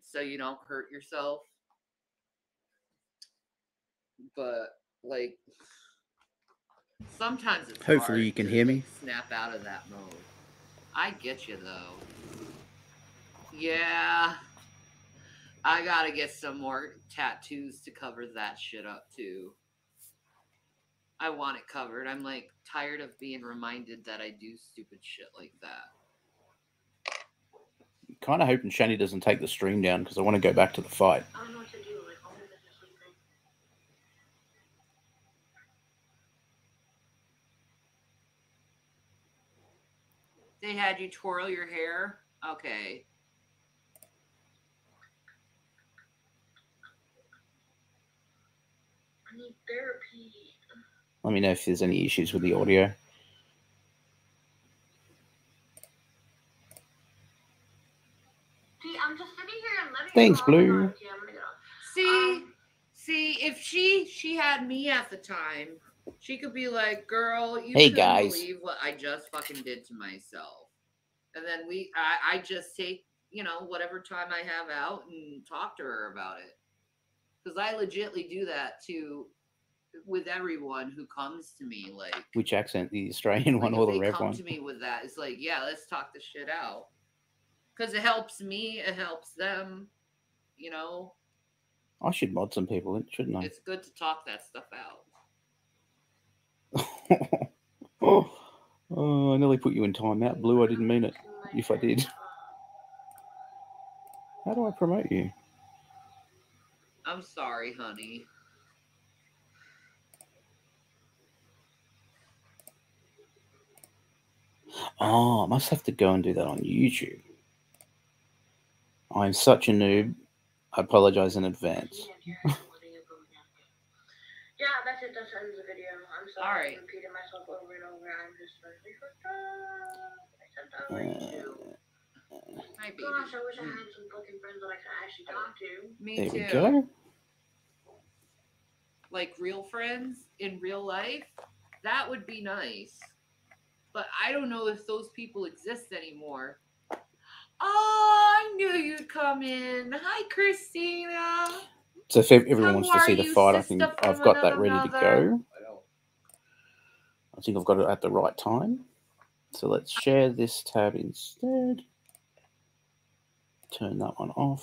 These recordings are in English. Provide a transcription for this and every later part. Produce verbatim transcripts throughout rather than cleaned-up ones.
so you don't hurt yourself. But like sometimes it's Hopefully you hard can to hear like me. snap out of that mode. I get you though. Yeah, I gotta get some more tattoos to cover that shit up too. I want it covered. I'm like tired of being reminded that I do stupid shit like that. Kind of hoping Shanny doesn't take the stream down because I want to go back to the fight. I don't know what to do. Like, all of it is sleeping. They had you twirl your hair? Okay. I need therapy. Let me know if there's any issues with the audio. See, I'm just sitting here and letting Thanks, you Blue. off. Yeah, I'm gonna get off. See, Um, see, if she she had me at the time, she could be like, "Girl, you Hey, couldn't guys. believe what I just fucking did to myself." And then we, I, I just take, you know, whatever time I have out and talk to her about it, because I legitly do that to with everyone who comes to me. Like, Which accent? The Australian one like or if the they Rev come one? to me with that, it's like, yeah, let's talk the shit out, because it helps me, it helps them, you know. I should mod some people in, shouldn't I? It's good to talk that stuff out. oh, oh, I nearly put you in timeout, Blue. I didn't mean it. If I did. How do I promote you? I'm sorry, honey. Oh, I must have to go and do that on YouTube. I'm such a noob. I apologize in advance. Yeah, that's it. That's the end of the video. I'm sorry. All right. I'm repeating myself over and over. I'm just really fucked up. Except I like you. Hi, baby. Gosh, I wish I had some fucking friends that I could actually talk to. Me There too. we go. Like real friends in real life, that would be nice. But I don't know if those people exist anymore. Oh, I knew you'd come in. Hi, Christina. So if everyone How wants to are see the you, fight, I think sister I've from got that another ready to mother? go. I think I've got it at the right time. So let's share this tab instead. Turn that one off.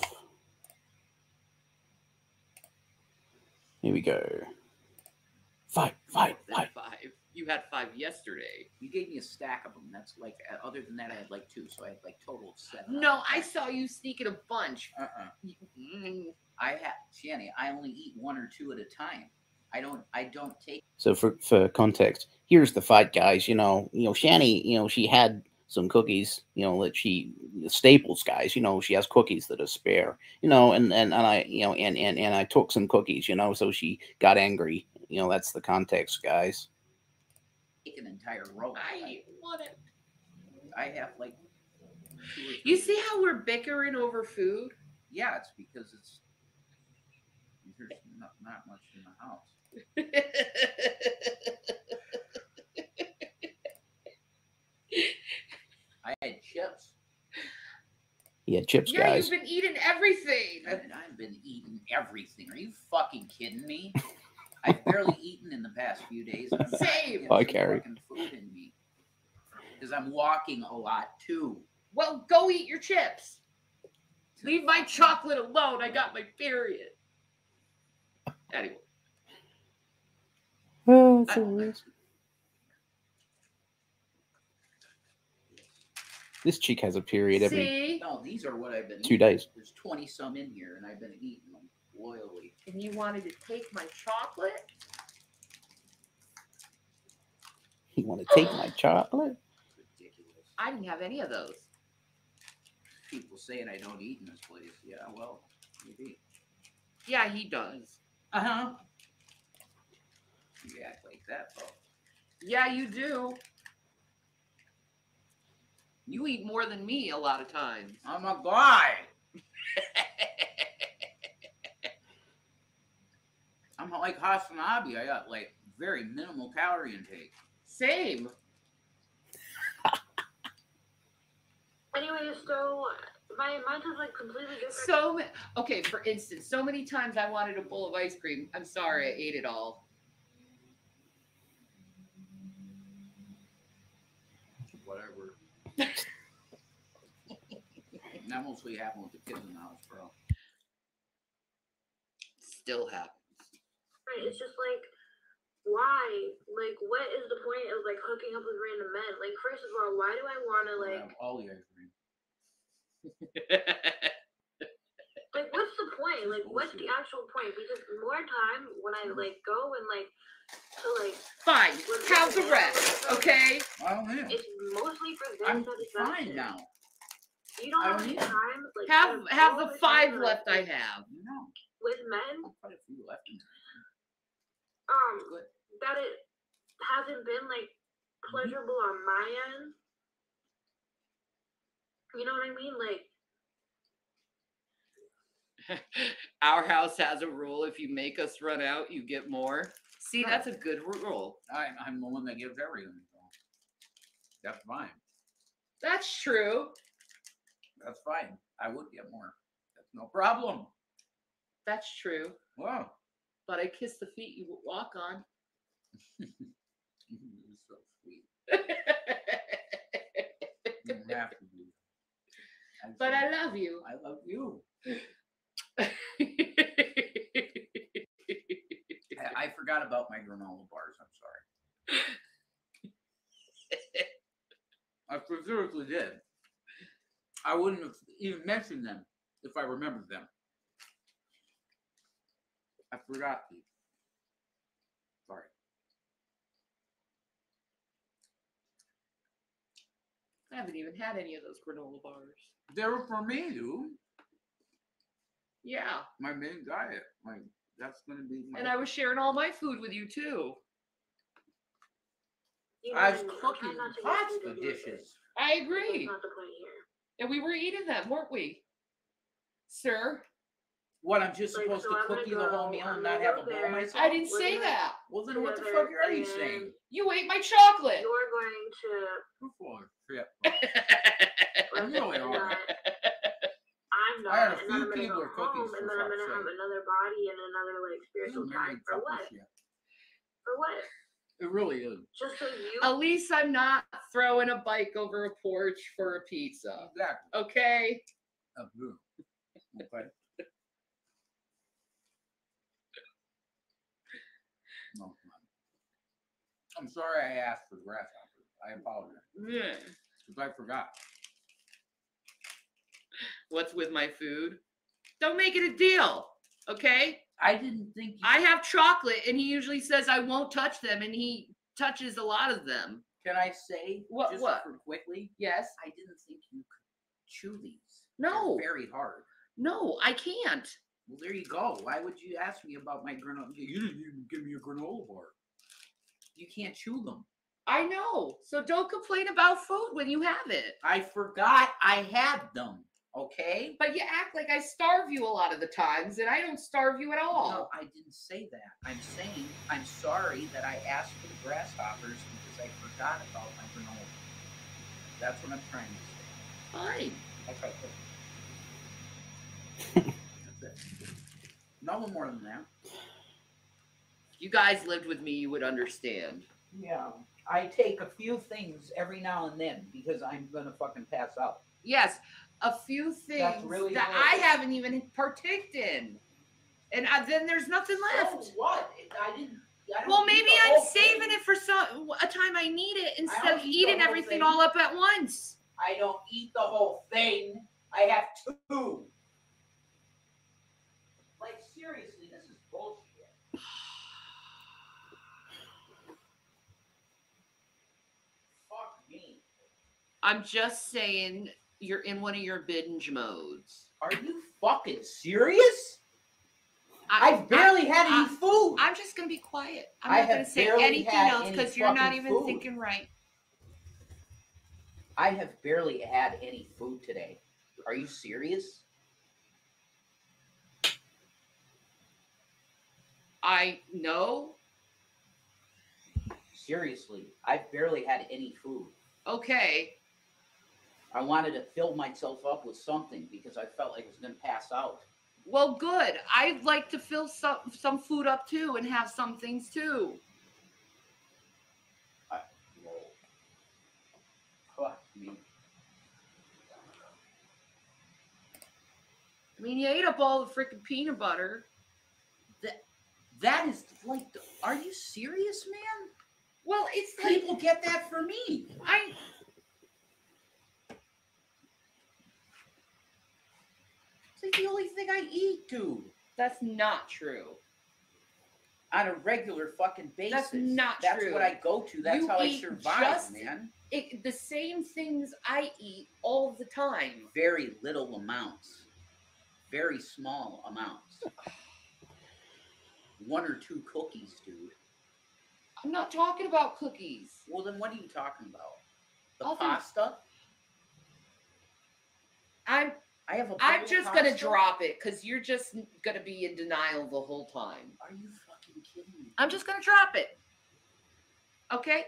Here we go. Fight, fight, That's fight. five. You had five yesterday. You gave me a stack of them. That's like, uh, other than that, I had like two, so I had like total of seven. No, I saw you sneaking a bunch. Uh-uh. Mm. I have, Shanny, I only eat one or two at a time. I don't, I don't take. So for for context, here's the fight, guys. You know, you know, Shanny, you know, she had some cookies, you know, that she the staples, guys. You know, she has cookies that are spare. You know, and and, and I, you know, and, and and I took some cookies. You know, so she got angry. You know, that's the context, guys. Take an entire row. I want it. I have like. Two or three. You see how we're bickering over food? Yeah, it's because it's there's not, not much in the house. I had chips. Yeah, chips, Yeah, guys. you've been eating everything. I've, I've been eating everything. Are you fucking kidding me? I've barely eaten in the past few days. And I'm not Same. getting Hi, some Carrie. fucking food in me because I'm walking a lot too. Well, go eat your chips. Leave my chocolate alone. I got my period. Anyway. Oh, I- hilarious. This chick has a period every See? No, these are what I've been two eating. days. There's twenty some in here, and I've been eating them loyally. And you wanted to take my chocolate? You want to take my chocolate? Ridiculous. I didn't have any of those. People saying I don't eat in this place. Yeah, well, maybe. Yeah, he does. Uh huh. You act like that, though. Yeah, you do. You eat more than me a lot of times. I'm a guy. I'm like Hasanabi. I got like very minimal calorie intake. Same. Anyway, so my mind is like completely different. So okay, for instance, so many times I wanted a bowl of ice cream. I'm sorry, I ate it all. Whatever. That mostly happened with the kids in the house, bro. Still happens. Right, it's just like, why? Like, what is the point of like hooking up with random men? Like, first of all, why do I want to like, Have all the ice cream. like, what's the point? Like, what's the actual point? Because more time when I like go and like, to like, Fine, with have the men, rest, okay? I don't know. it's mostly for their I'm satisfaction. fine now. You don't I have don't any need it. time. Like, Have to have go the with five men, left I like, have. No. with men. I've quite a few left in there. Um, Good. that it hasn't been like pleasurable on my end. You know what I mean? Like, Our house has a rule: if you make us run out, you get more. See, Sure. that's a good rule. I, I'm the one that gives everything. So that's fine. That's true. That's fine. I would get more. That's no problem. That's true. Wow. But I kiss the feet you walk on. You're so sweet. You don't have to be. I'm But sorry. I love you. I love you. I, I forgot about my granola bars. I'm sorry. I seriously did. I wouldn't have even mentioned them if I remembered them. I forgot these. Sorry. I haven't even had any of those granola bars. They were for me, dude. Yeah. My main diet. Like, that's going to be my... And I was sharing all my food with you too. you know, I was I'm trying cooking not to get pasta too dishes. I That's agree. not the point here. And we were eating them, weren't we? Sir? What, I'm just Like, supposed so to I'm cook gonna you the whole go- meal I'm and gonna not have go a bowl there. myself? I didn't We're say gonna- that. Well, then what the together, fuck are you and saying? You ate my chocolate. You're going to. You're full of shit. Well, You really I'm are. not. I'm not. I had a and few then I'm gonna people go with cookies, home, for and then I'm fuck's gonna have sake. another body and another like spiritual You're time. married For fucking what? shit. For what? It really is. Just so you. At least I'm not throwing a bike over a porch for a pizza. Exactly. Okay? Oh, good. Okay. No, come on. I'm sorry I asked for grasshoppers. I apologize. Yeah. Because I forgot. What's with my food? Don't make it a deal. Okay? I didn't think you... I have chocolate and he usually says I won't touch them and he touches a lot of them. Can I say, What- just what? for quickly, Yes? I didn't think you could chew these. No. They're very hard. No, I can't. Well, there you go. Why would you ask me about my granola? You didn't even give me a granola bar. You can't chew them. I know. So don't complain about food when you have it. I forgot I had them. Okay? But you act like I starve you a lot of the times, and I don't starve you at all. No, I didn't say that. I'm saying I'm sorry that I asked for the grasshoppers because I forgot about my granola. That's what I'm trying to say. Fine. Okay, cool. That's it. No more than that. If you guys lived with me, you would understand. Yeah. I take a few things every now and then because I'm gonna fucking pass out. Yes, a few things really that what- I haven't even partaked in. And I, then there's nothing left. So what? I didn't. I don't Well, eat maybe the I'm whole saving thing. it for some a time I need it instead don't of eat the eating whole everything thing. all up at once. I don't eat the whole thing. I have two. Like seriously, this is bullshit. Fuck me. I'm just saying you're in one of your binge modes. Are you fucking serious? I, I've barely had any I- food. I'm just gonna be quiet. I'm I not gonna have say barely anything had else any because you're not fucking even food. thinking right. I have barely had any food today. Are you serious? I know. Seriously, I've barely had any food. Okay. I wanted to fill myself up with something because I felt like I was going to pass out. Well, good. I'd like to fill some some food up too and have some things too. I, well, fuck me. I mean, you ate up all the freaking peanut butter. That that is like, are you serious, man? Well, it's like People get that for me. I. It's like the only thing I eat, dude. That's not true. On a regular fucking basis. That's not That's true. what I go to. That's You how I eat survive, just- man. It, the same things I eat all the time. Very little amounts. Very small amounts. One or two cookies, dude. I'm not talking about cookies. Well, then what are you talking about? The Other- pasta? I'm I have a bowl I'm of just gonna pasta? drop it because you're just gonna be in denial the whole time. Are you fucking kidding me? I'm just gonna drop it. Okay?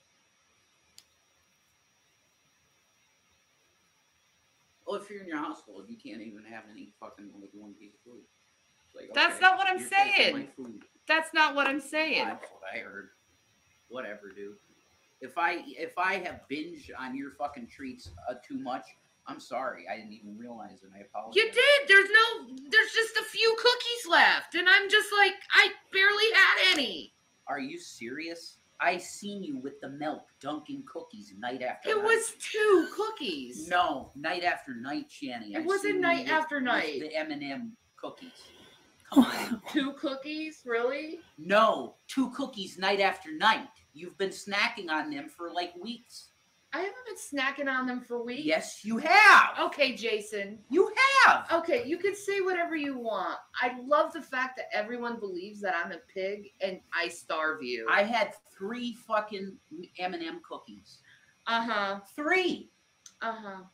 Well, if you're in your household, you can't even have any fucking like one piece of food. It's like, That's okay, not what I'm you're taking saying. my food. That's not what I'm saying. That's what I heard. Whatever, dude. If I if I have binge on your fucking treats uh, too much, I'm sorry. I didn't even realize it. I apologize. You did. There's no. There's just a few cookies left, and I'm just like, I barely had any. Are you serious? I seen you with the milk dunking cookies night after It night. was two cookies. No, night after night, Shanny. It I wasn't seen you night with- after with night. The M and M cookies. Come on. Two cookies, really? No, two cookies night after night. You've been snacking on them for like weeks. I haven't been snacking on them for weeks. Yes, you have. Okay, Jason. You have. Okay, you can say whatever you want. I love the fact that everyone believes that I'm a pig and I starve you. I had three fucking M and M cookies. Uh-huh. Three. Uh-huh.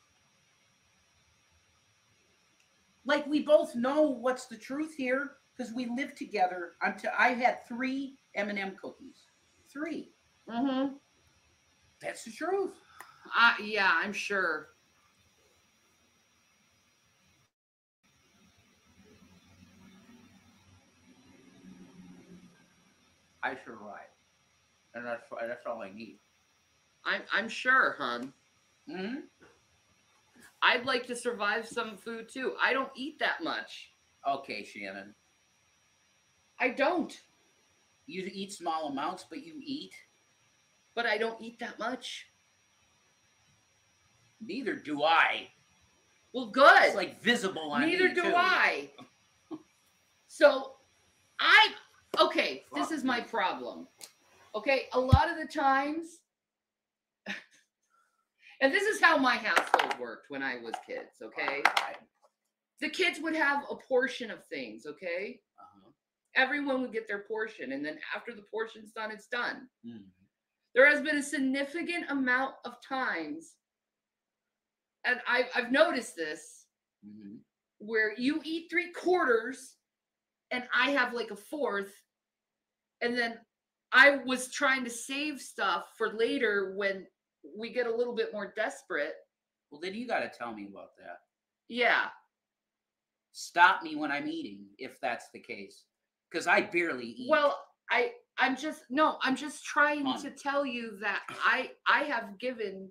Like, we both know what's the truth here because we live together. I'm t- I had three M and M cookies. Three. Mm-hmm. That's the truth. Uh, yeah, I'm sure. I survived. And that's, that's all I need. I'm I'm sure, hon. Mm-hmm. I'd like to survive some food too. I don't eat that much. Okay, Shannon. I don't, You eat small amounts, but you eat. but I don't eat that much. Neither do I. Well, good. It's like visible on Neither me, do too. I. So, I okay. This Fuck is my me. problem. Okay, a lot of the times, and this is how my household worked when I was kids. Okay, Alright. the kids would have a portion of things. Okay, Uh-huh. everyone would get their portion, and then after the portion's done, it's done. Mhm. There has been a significant amount of times, and I've I've noticed this, Mhm. where you eat three quarters and I have like a fourth, and then I was trying to save stuff for later when we get a little bit more desperate. Well, then you got to tell me about that. Yeah. Stop me when I'm eating, if that's the case, because I barely eat. Well, I I'm just no, I'm just trying Fun. to tell you that I I have given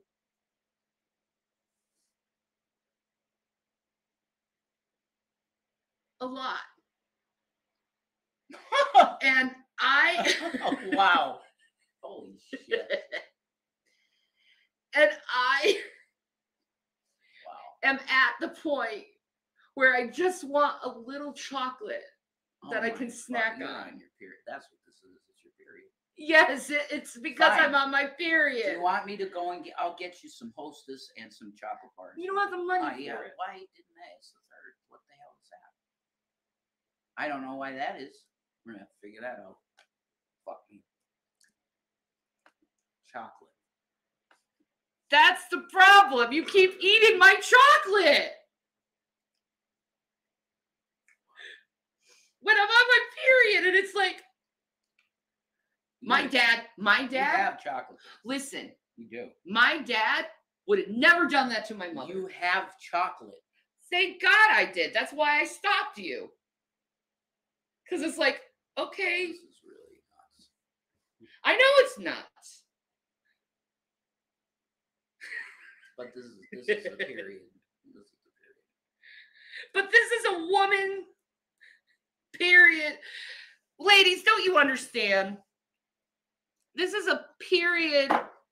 a lot. And I Wow. Holy shit. and I Wow. am at the point where I just want a little chocolate that Oh I my can fuck, snack you're on. your period. That's what this is. It's your period. Yes, it, it's because Fine. I'm on my Do period. you want me to go and get? I'll get you some Hostess and some chocolate bars. You don't have the money Oh for yeah. it. Why didn't I? It's the third. What the hell is that? I don't know why that is. We're gonna have to figure that out. Fuck me. Chocolate. That's the problem. You keep eating my chocolate. When I'm on my period, and it's like, my You- dad, my You dad, have chocolate. listen, You do. my dad Would have never done that to my mother. You have chocolate. Thank God I did. That's why I stopped you. Because it's like, okay. This is really nuts. I know it's nuts. But this is this is a period. This is a period. But this is a woman. Period. Ladies, don't you understand? This is a period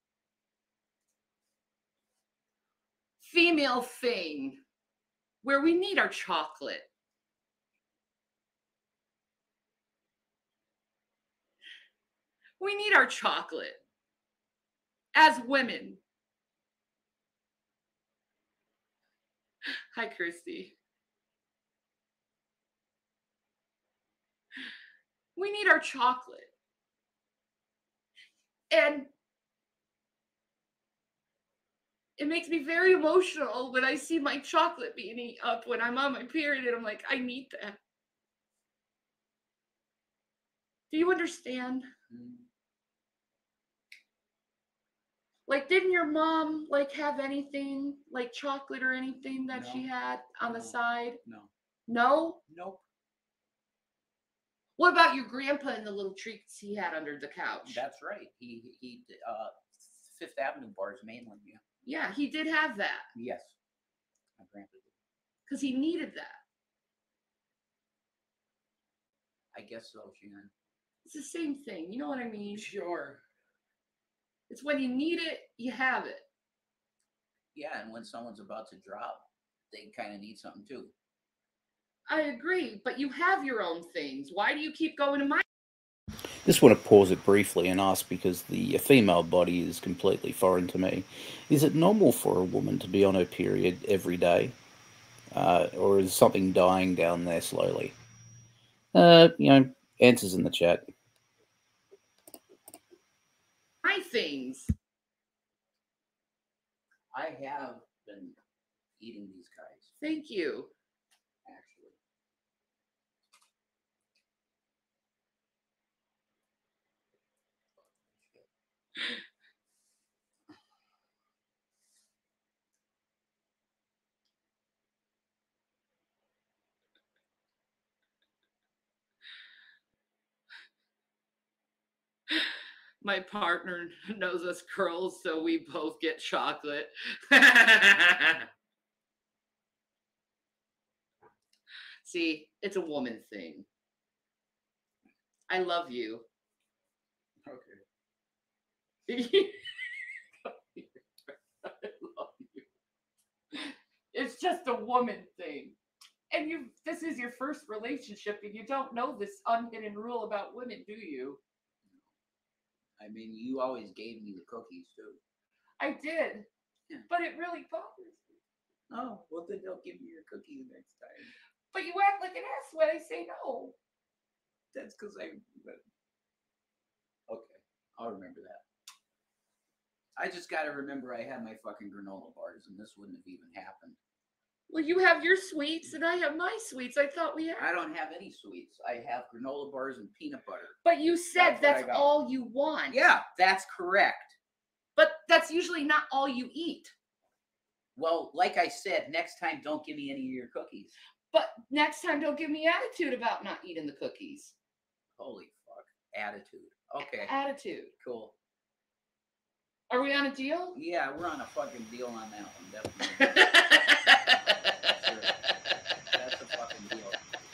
female thing where we need our chocolate. We need our chocolate as women. Hi, Christy. We need our chocolate. And it makes me very emotional when I see my chocolate being eaten up when I'm on my period, and I'm like, I need that. Do you understand? Mm. Like, didn't your mom, like, have anything, like chocolate or anything that No. she had on No. the side? No. No? Nope. What about your grandpa and the little treats he had under the couch? That's right. He he uh Fifth Avenue bars mainland, yeah. Yeah, he did have that. Yes. My grandpa did. Because he needed that. I guess so, Shannon. It's the same thing. You know what I mean? Sure. It's when you need it, you have it. Yeah, and when someone's about to drop, they kind of need something too. I agree, but you have your own things. Why do you keep going to my? Just want to pause it briefly and ask, because the female body is completely foreign to me. Is it normal for a woman to be on her period every day? Uh, or is something dying down there slowly? Uh, you know, answers in the chat. My things. I have been eating these guys, Thank you. actually. My partner knows us girls, so we both get chocolate. See, it's a woman thing. I love you. Okay. I love you. It's just a woman thing. And you this is your first relationship and you don't know this unhidden rule about women, do you? I mean, you always gave me the cookies too. I did. Yeah. But it really bothers me. Oh, well then don't give me your cookies next time. But you act like an ass when I say no. That's because I. But... Okay, I'll remember that. I just got to remember I had my fucking granola bars, and this wouldn't have even happened. Well, you have your sweets, and I have my sweets. I thought we had. I don't have any sweets. I have granola bars and peanut butter. But you said That's what I that's got. all you want. Yeah, that's correct. But that's usually not all you eat. Well, like I said, next time don't give me any of your cookies. But next time, don't give me attitude about not eating the cookies. Holy fuck. Attitude. Okay, Attitude. cool. Are we on a deal? Yeah, we're on a fucking deal on that one, definitely. Sure. That's a fucking deal.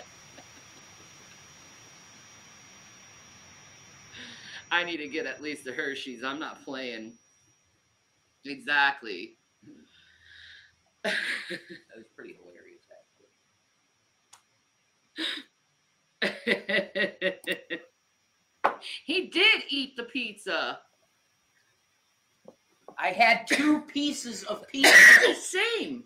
I need to get at least the Hershey's. I'm not playing. Exactly. That was pretty hilarious, actually. He did eat the pizza. I had two pieces of pizza. Same.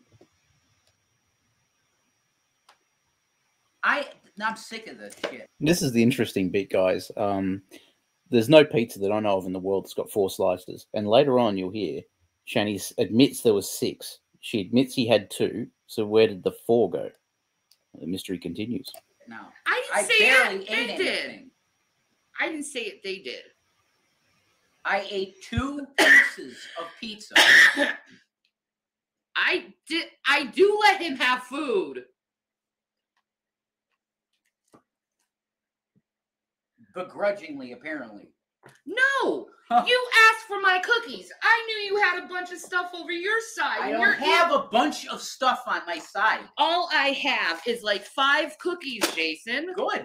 I, I'm sick of this shit. This is the interesting bit, guys. Um, there's no pizza that I know of in the world that's got four slices. And later on, you'll hear Shanny admits there was six. She admits he had two. So where did the four go? The mystery continues. No, I didn't I say barely it. ate They anything. did. I didn't say it. They did. I ate two pieces of pizza. I did. I do let him have food. Begrudgingly, apparently. No, Huh. you asked for my cookies. I knew you had a bunch of stuff over your side. I and don't you're have eat- a bunch of stuff on my side. All I have is like five cookies, Jason. Good.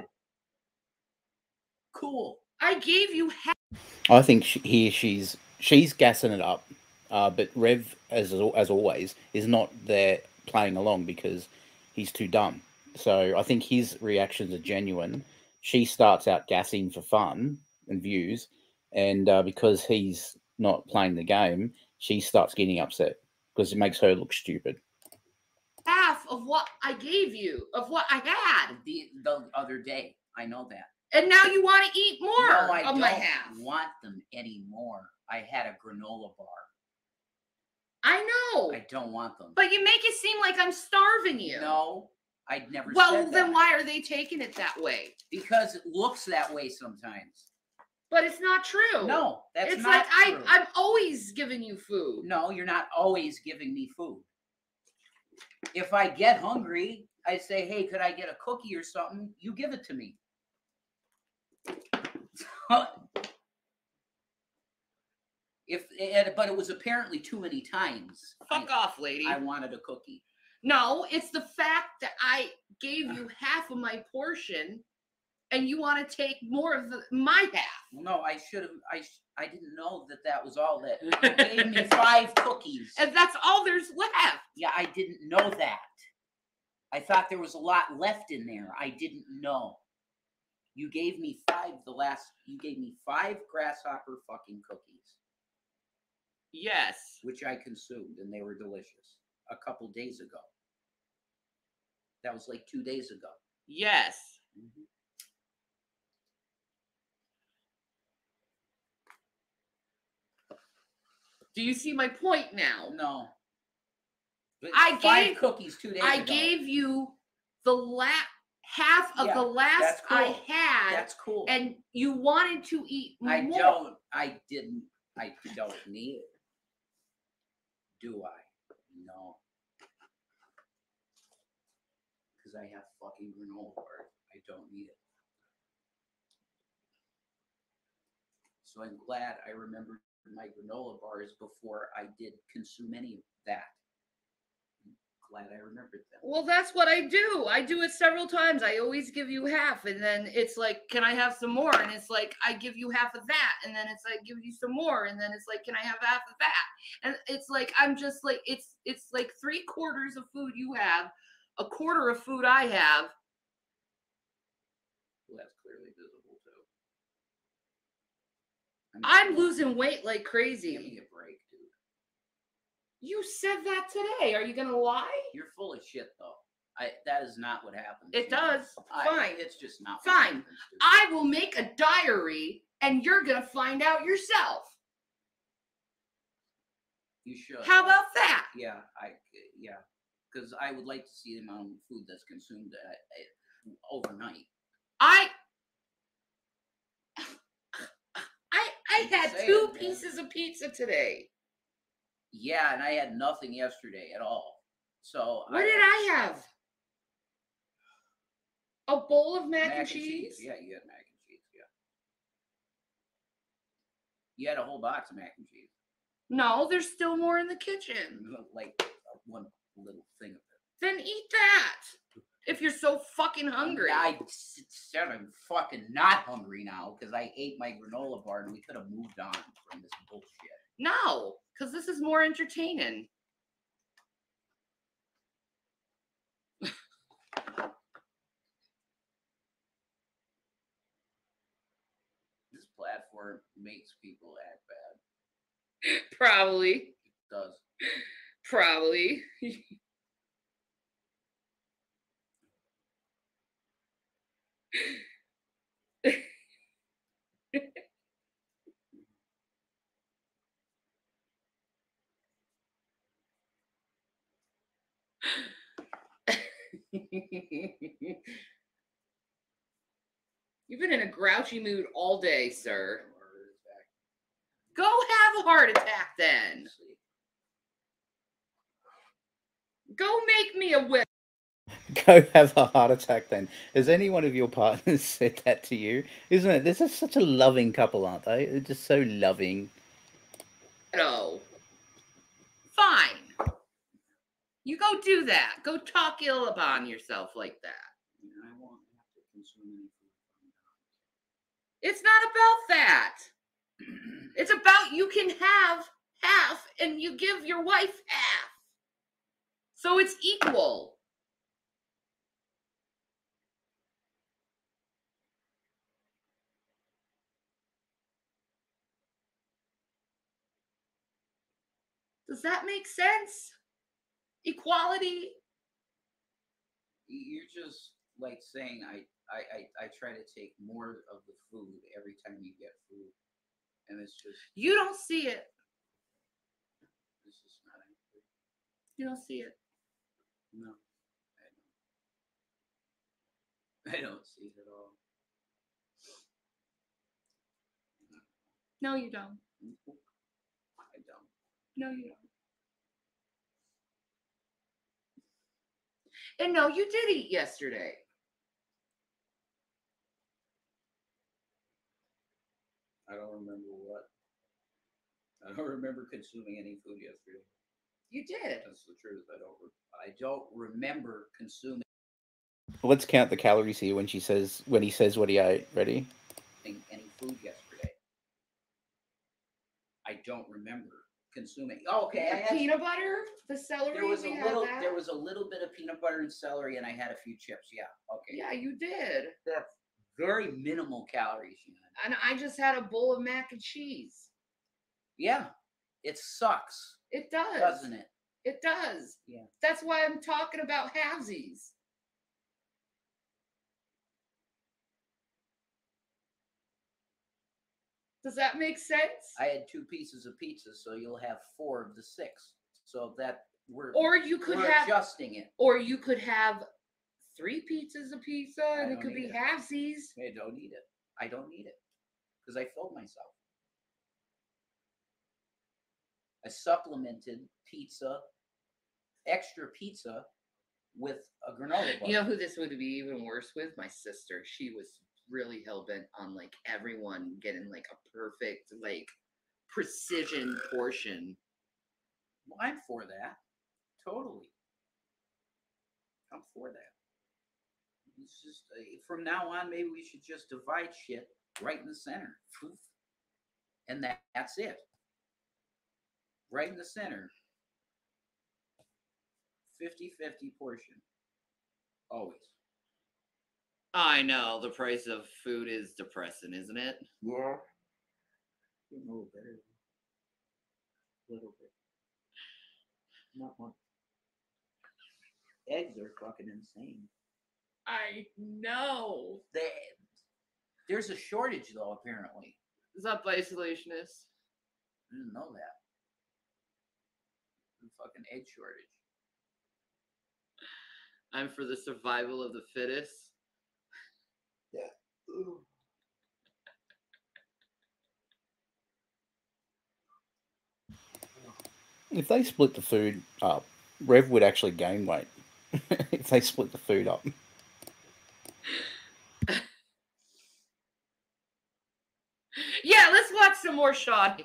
Cool. I gave you half. I think she, he, she's, she's gassing it up, uh, but Rev, as as always, is not there playing along because he's too dumb. So I think his reactions are genuine. She starts out gassing for fun and views, and uh, because he's not playing the game, she starts getting upset because it makes her look stupid. half of what I gave you, of what I had. The, the other day. I know that. And now you want to eat more no, I of don't my half. want them anymore. I had a granola bar. I know. I don't want them. But you make it seem like I'm starving you. No, I'd never well, said that. then why are they taking it that way? Because it looks that way sometimes. But it's not true. No, that's it's not like true. I, I'm always giving you food. No, you're not always giving me food. If I get hungry, I say, hey, could I get a cookie or something? You give it to me. If it, but it was apparently too many times. Fuck I, off, lady. I wanted a cookie. No, it's the fact that I gave you half of my portion, and you want to take more of the, my half. No, I should have. I I didn't know that that was all that. You gave me five cookies, and that's all there's left. Yeah, I didn't know that. I thought there was a lot left in there. I didn't know. You gave me five. The last you gave me five grasshopper fucking cookies. Yes. Which I consumed, and they were delicious. A couple days ago. That was like two days ago. Yes. Mm-hmm. Do you see my point now? No. But I five gave cookies two days I ago. gave you the last half of Yeah, the last cool. I had. That's cool. And you wanted to eat more. I don't. I didn't. I don't need it. Do I? No. Because I have fucking granola bars. I don't need it. So I'm glad I remembered my granola bars before I did consume any of that. I'm glad I remembered them. Well, that's what I do. I do it several times. I always give you half, and then it's like, can I have some more? And it's like, I give you half of that, and then it's like, give you some more, and then it's like, can I have half of that? And it's like, I'm just like, it's it's like three quarters of food you have, a quarter of food I have. Well, that's clearly visible too. I'm losing weight like Give crazy. me a break, dude. You said that today. Are you gonna lie? You're full of shit, though. I that is not what happens. It man. does. I- Fine. It's just not. what Fine. happens, dude. I will make a diary, and you're gonna find out yourself. You should. How about that? Yeah, I yeah, because I would like to see the amount of food that's consumed uh, uh, overnight. I I I I'm had saying, two man. pieces of pizza today. Yeah, and I had nothing yesterday at all. So What did I have? A bowl of mac, Mac and cheese? Yeah, you had mac and cheese. Yeah, you had a whole box of mac and cheese. No, there's still more in the kitchen. Like uh, one little thing of it. Then eat that. If you're so fucking hungry. I s- said I'm fucking not hungry now because I ate my granola bar and we could have moved on from this bullshit. No, because this is more entertaining. This platform makes people act bad. Probably. It does. Probably. You've been in a grouchy mood all day, sir. Go have a heart attack then. Go make me a whip. Go have a heart attack then. Has any one of your partners said that to you? Isn't it? They're just such a loving couple, aren't they? They're just so loving. No. Fine. You go do that. Go talk ill upon yourself like that. I won't have to consume any food from now. It's not about that. It's about you can have half and you give your wife half. So it's equal. Does that make sense? Equality? You're just like saying I, I, I, I try to take more of the food every time you get food. And it's just. You don't see it. It's just not accurate. You don't see it. No. I don't. I don't see it at all. No, you don't. I don't. No, you don't. And no, you did eat yesterday. I don't remember what. I don't remember consuming any food yesterday. You did. That's the truth. I don't. Re- I don't remember consuming Let's count the calories here when she says when he says what he ate. Ready? any food yesterday. I don't remember consuming. Oh, okay, I The had peanut butter, the celery. There was we a had little. that. There was a little bit of peanut butter and celery, and I had a few chips. Yeah. Okay. Yeah, you did. That's very minimal calories, you know. And I just had a bowl of mac and cheese. Yeah, it sucks, It does. doesn't it? It does. Yeah. That's why I'm talking about halvesies. Does that make sense? I had two pieces of pizza, so you'll have four of the six. So that we're Or you could we're have, adjusting it. or you could have three pizzas of pizza, and I it don't could be need it. halvesies. I don't need it. I don't need it because I filled myself. I supplemented pizza, extra pizza, with a granola bar. You know who this would be even worse with? My sister. She was really hell-bent on like everyone getting like a perfect, like precision portion. Well, I'm for that. Totally. I'm for that. It's just uh, from now on, maybe we should just divide shit right in the center. And that, that's it. Right in the center. fifty-fifty portion. Always. I know the price of food is depressing, isn't it? Yeah. Getting a little better. A little bit. Not much. Eggs are fucking insane. I know. They, there's a shortage though, apparently. Is that isolationist? I didn't know that. The fucking egg shortage. I'm for the survival of the fittest. Yeah. Ooh. If they split the food up, Rev would actually gain weight. If they split the food up. Yeah, let's watch some more Shanny.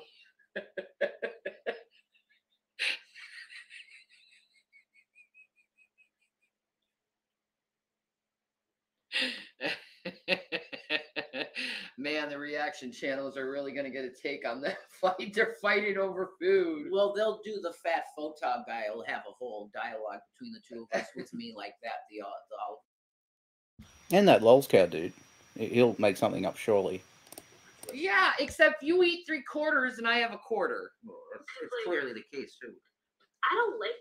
Man, the reaction channels are really going to get a take on that fight. They're fighting over food. Well, they'll do the fat photog guy. Will have a whole dialogue between the two of us with me like that. The, uh, the And that LolzCow dude. He'll make something up surely. Yeah, except you eat three quarters and I have a quarter. well, it's, it's clearly the case too. I don't like.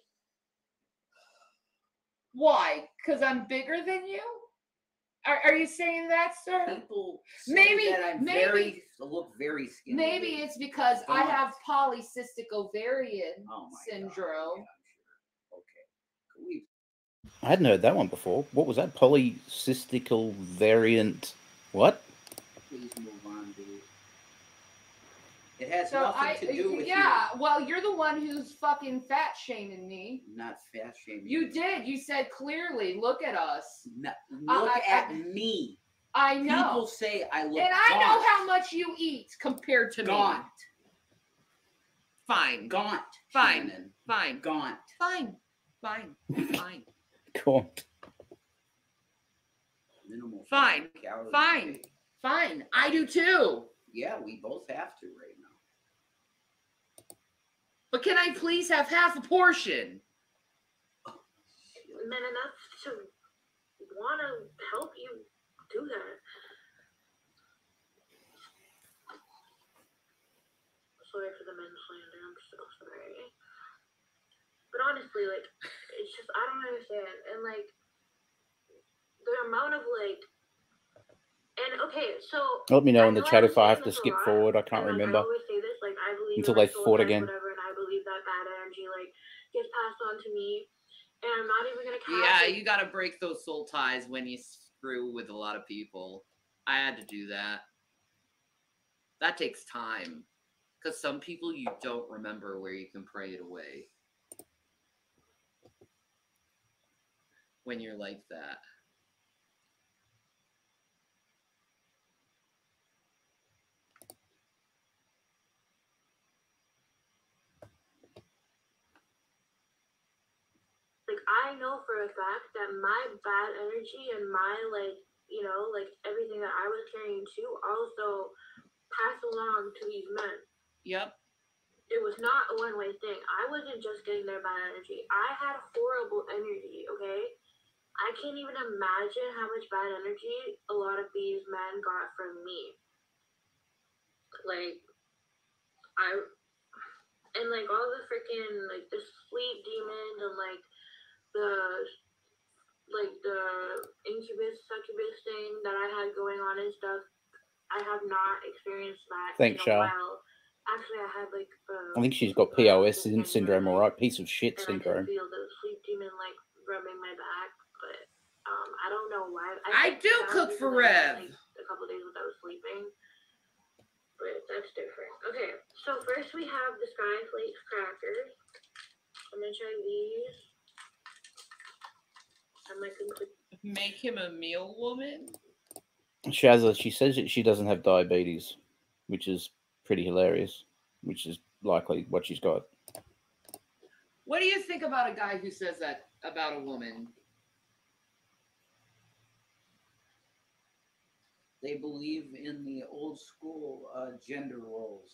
Why? Because I'm bigger than you? Are, are you saying that, sir? People say Maybe- that I'm maybe- very look very skinny. Maybe it's because I Don't. have polycystic ovarian Oh my syndrome. God. Yeah, I'm sure. Okay. Could we I hadn't heard that one before. What was that? Polycystical variant. What? please move on, dude? It has So nothing I, to do with yeah. Well, you're the one who's fucking fat shaming me. Not fat shaming. You did. You said clearly. Look at us. No, look I, I, at I, me. I know. People say I look. And I gaunt. know how much you eat compared to Gaunt. me. Fine. Gaunt. Fine. Shannon. Fine. Gaunt. Fine. Fine. Fine. Gaunt. Minimal. Fine. Fine. Fine. I do too. Yeah, we both have to right now. But can I please have half a portion? Man, enough to want to help you do that. Sorry for the men's slander. I'm so sorry. But honestly, like, it's just, I don't understand. And, like, the amount of, like, and okay, so. Let me know I in the know chat I if I was have to saying this a skip lot, forward. I can't and, like, remember. I always say this, like, I believe Until in, they like, soul fought ties, again. whatever, and I believe that bad energy, like, gets passed on to me. And I'm not even going to cast. Yeah, like, you got to break those soul ties when you screw with a lot of people. I had to do that. That takes time. Because some people you don't remember where you can pray it away. When you're like that. Like, I know for a fact that my bad energy and my, like, you know, like, everything that I was carrying too also passed along to these men. Yep. It was not a one-way thing. I wasn't just getting their bad energy. I had horrible energy, okay? I can't even imagine how much bad energy a lot of these men got from me. Like, I, and, like, all the freaking, like, the sleep demons and, like, the, like, the incubus, succubus thing that I had going on and stuff, I have not experienced that Thanks, in a Shah. while. Actually, I had, like, uh, I think she's got P O S syndrome, all right? Piece of shit and syndrome. I could feel the sleep demon, like, rubbing my back, but um, I don't know why. I, I do cook for Rev. Like, a couple days without sleeping, but that's different. Okay, so first we have the Sky Flakes crackers. I'm gonna try these. I'm like, make him a meal woman. Shazza, she says that she doesn't have diabetes, which is pretty hilarious, which is likely what she's got. What do you think about a guy who says that about a woman? They believe in the old school uh, gender roles.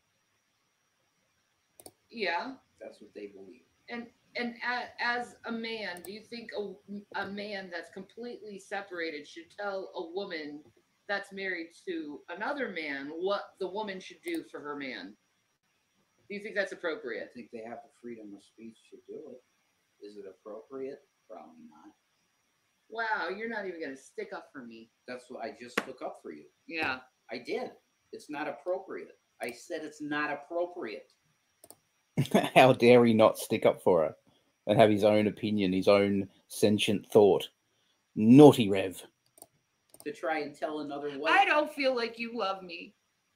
Yeah. That's what they believe. And and as a man, do you think a, a man that's completely separated should tell a woman that's married to another man what the woman should do for her man? Do you think that's appropriate? I think they have the freedom of speech to do it. Is it appropriate? Probably not. Wow, you're not even going to stick up for me. That's what I just took up for you. Yeah. I did. It's not appropriate. I said it's not appropriate. How dare he not stick up for her and have his own opinion, his own sentient thought? Naughty Rev. To try and tell another way. I don't feel like you love me.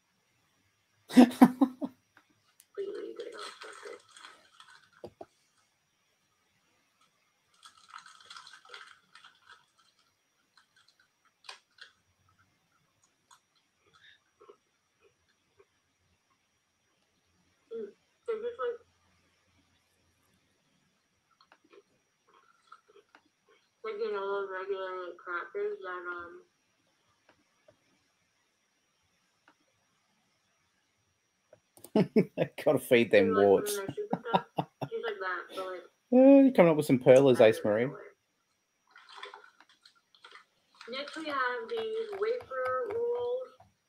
They're just like, like, you know, those regular like, crackers that, um, Gotta feed them like, warts. when they're super tough. Tastes like that, but like. Oh, you're coming up with some perlers, Ace Marie. Next we have these wafer rolls.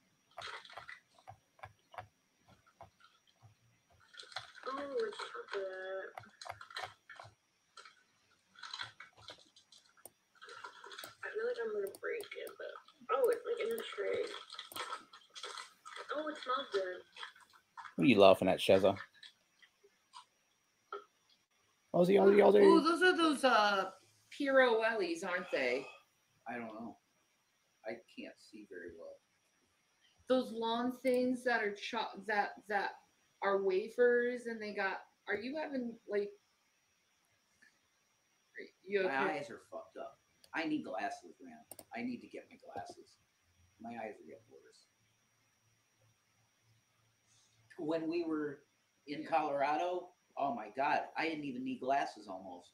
Oh, it's chocolate. I feel like I'm gonna break it, but oh, it's like in a tray. Oh, it smells good. What are you laughing at, Shazza? Aussie, Aussie, Aussie. Ooh, those are those uh Pirellis, aren't they? I don't know. I can't see very well. those long things that are cho- that that are wafers, and they got. Are you having like? Are you okay? My eyes are fucked up. I need glasses, man. I need to get my glasses. My eyes are getting worse. When we were in Colorado, oh my God, I didn't even need glasses almost.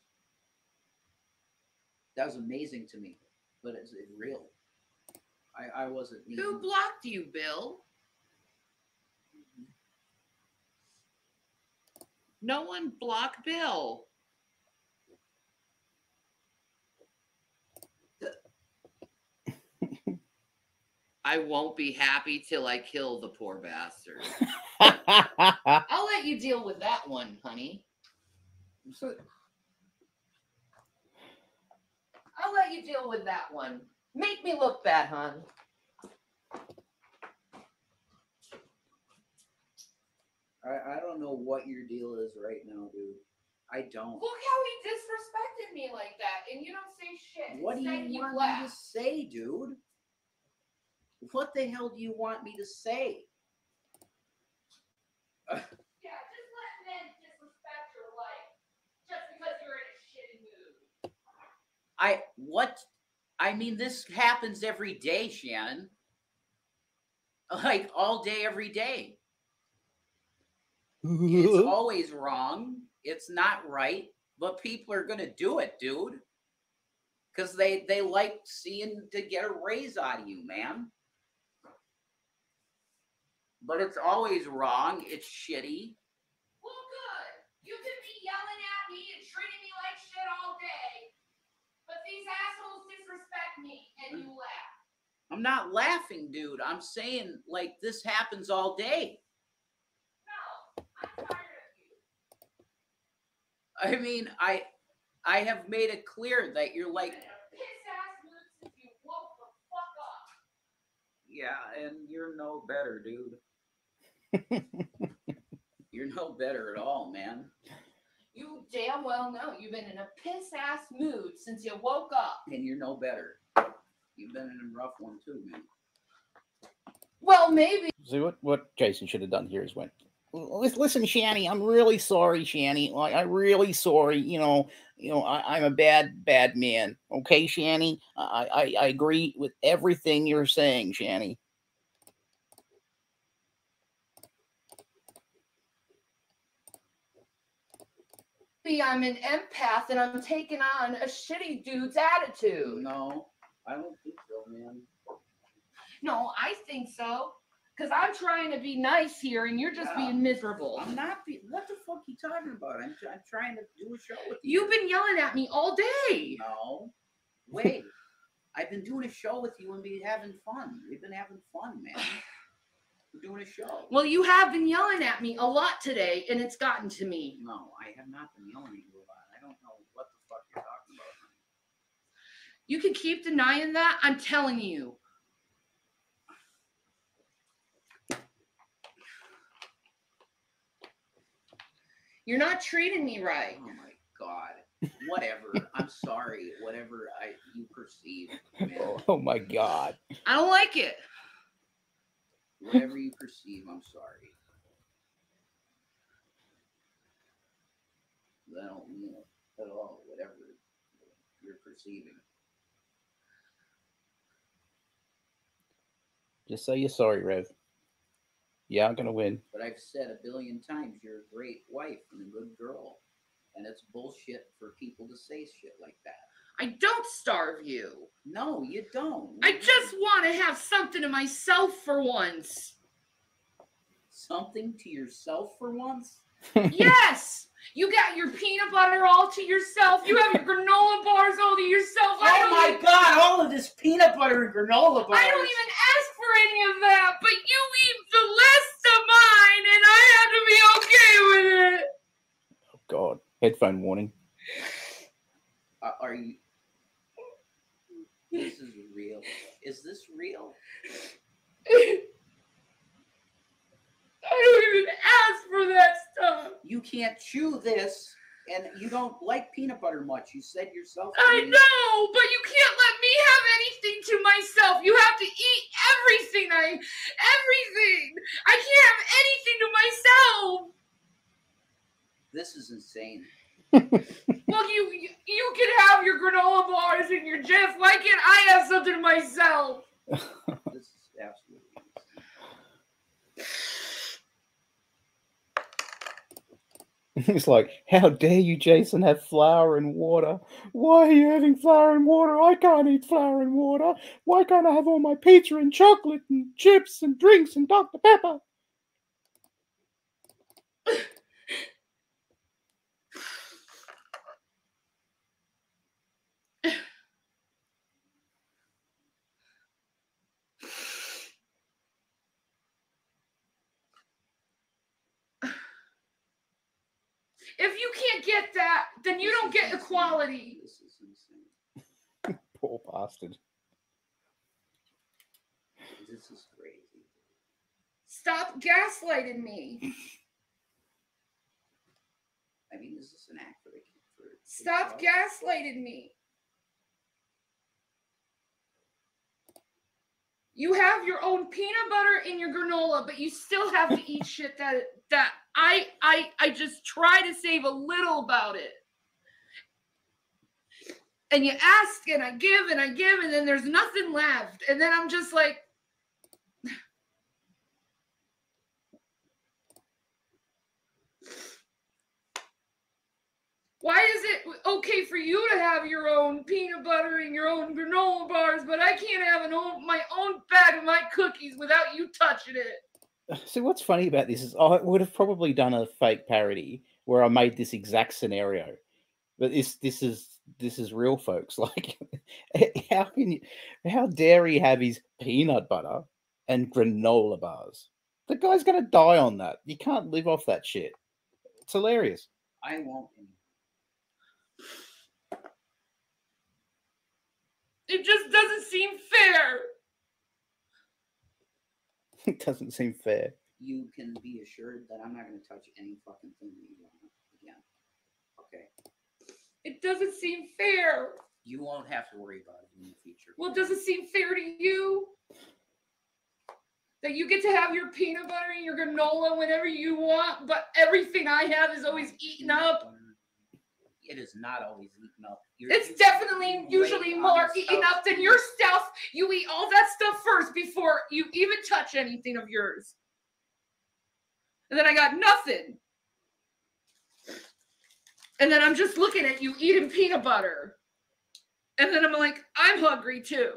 That was amazing to me, but it's, it's real. I, I wasn't needing... Who blocked you, Bill? No one blocked Bill. I won't be happy till I kill the poor bastard. I'll let you deal with that one, honey. I'll let you deal with that one. Make me look bad, hon. I, I don't know what your deal is right now, dude. I don't. Look how he disrespected me like that, and you don't say shit. What do you Instead, want laugh. me to say, dude? What the hell do you want me to say? Uh, Yeah, just let men disrespect your life just because you're in a shitty mood. I what? I mean, this happens every day, Shannon. Like all day, every day. It's always wrong. It's not right, but people are gonna do it, dude. Because they they like seeing to get a raise out of you, man. But it's always wrong. It's shitty. Well, good. You can be yelling at me and treating me like shit all day, but these assholes disrespect me, and you laugh. I'm not laughing, dude. I'm saying, like, this happens all day. No, I'm tired of you. I mean, I I have made it clear that you're like... You're in a piss-ass mood since you woke the fuck up. Yeah, and you're no better, dude. You're no better at all, man. You damn well know you've been in a piss-ass mood since you woke up. And you're no better. You've been in a rough one too, man. Well, maybe. See, what, what Jason should have done here is went, listen, Shanny, I'm really sorry, Shanny. Like, I'm really sorry. You know, you know, I, I'm a bad, bad man. Okay, Shanny? I, I, I agree with everything you're saying, Shanny. I'm an empath and I'm taking on a shitty dude's attitude. No, I don't think so, man. No, I think so. Because I'm trying to be nice here and you're just Yeah. being miserable. I'm not be- what the fuck are you talking about? I'm, I'm trying to do a show with you. You've been yelling at me all day. No. Wait. I've been doing a show with you and be having fun. We've been having fun, man. We're doing a show. Well, you have been yelling at me a lot today, and it's gotten to me. No, I have not been yelling at you a lot. I don't know what the fuck you're talking about. You can keep denying that. I'm telling you. You're not treating me right. Oh my God. Whatever. I'm sorry. Whatever I you perceive, man. Oh, oh my God. I don't like it. Whatever you perceive, I'm sorry. I don't mean it at all. Whatever you're perceiving. Just say you're sorry, Rev. Yeah, I'm gonna win. But I've said a billion times you're a great wife and a good girl. And it's bullshit for people to say shit like that. I don't starve you. No, you don't. I just want to have something to myself for once. Something to yourself for once? Yes! You got your peanut butter all to yourself. You have your granola bars all to yourself. I Oh my even, God, all of this peanut butter and granola bars. I don't even ask for any of that, but you eat the less of mine, and I have to be okay with it. Oh God. Headphone warning. Uh, are you... This is real. Is this real? I don't even ask for that stuff. You can't chew this, and you don't like peanut butter much. You said yourself. to I me. know, but you can't let me have anything to myself. You have to eat everything. I, everything. I can't have anything to myself. This is insane. Well, you, you you can have your granola bars and your Jif. Why can't I have something to myself? This is absolutely insane. It's like, how dare you, Jason, have flour and water? Why are you having flour and water? I can't eat flour and water. Why can't I have all my pizza and chocolate and chips and drinks and Doctor Pepper? If you can't get that, then you don't get equality. This is insane. Poor bastard. This is crazy. Stop gaslighting me. I mean, is this an act for the for Stop gaslighting me. You have your own peanut butter in your granola, but you still have to eat shit that that I I I just try to save a little about it. And you ask and I give and I give and then there's nothing left. And then I'm just like, why is it okay for you to have your own peanut butter and your own granola bars, but I can't have an own, my own bag of my cookies without you touching it? So what's funny about this is I would have probably done a fake parody where I made this exact scenario, but this this is this is real, folks. Like, how can you, how dare he have his peanut butter and granola bars? The guy's gonna die on that. You can't live off that shit. It's hilarious. I won't. It just doesn't seem fair. It doesn't seem fair. You can be assured that I'm not going to touch any fucking thing that you want again. Okay. It doesn't seem fair. You won't have to worry about it in the future. Well, does it seem fair to you that you get to have your peanut butter and your granola whenever you want, but everything I have is always eaten up? It is not always eaten up. You're, It's you- definitely you usually lay more on the eaten stuff. up than your stuff. You eat all that stuff first before you even touch anything of yours. And then I got nothing. And then I'm just looking at you eating peanut butter. And then I'm like, I'm hungry too.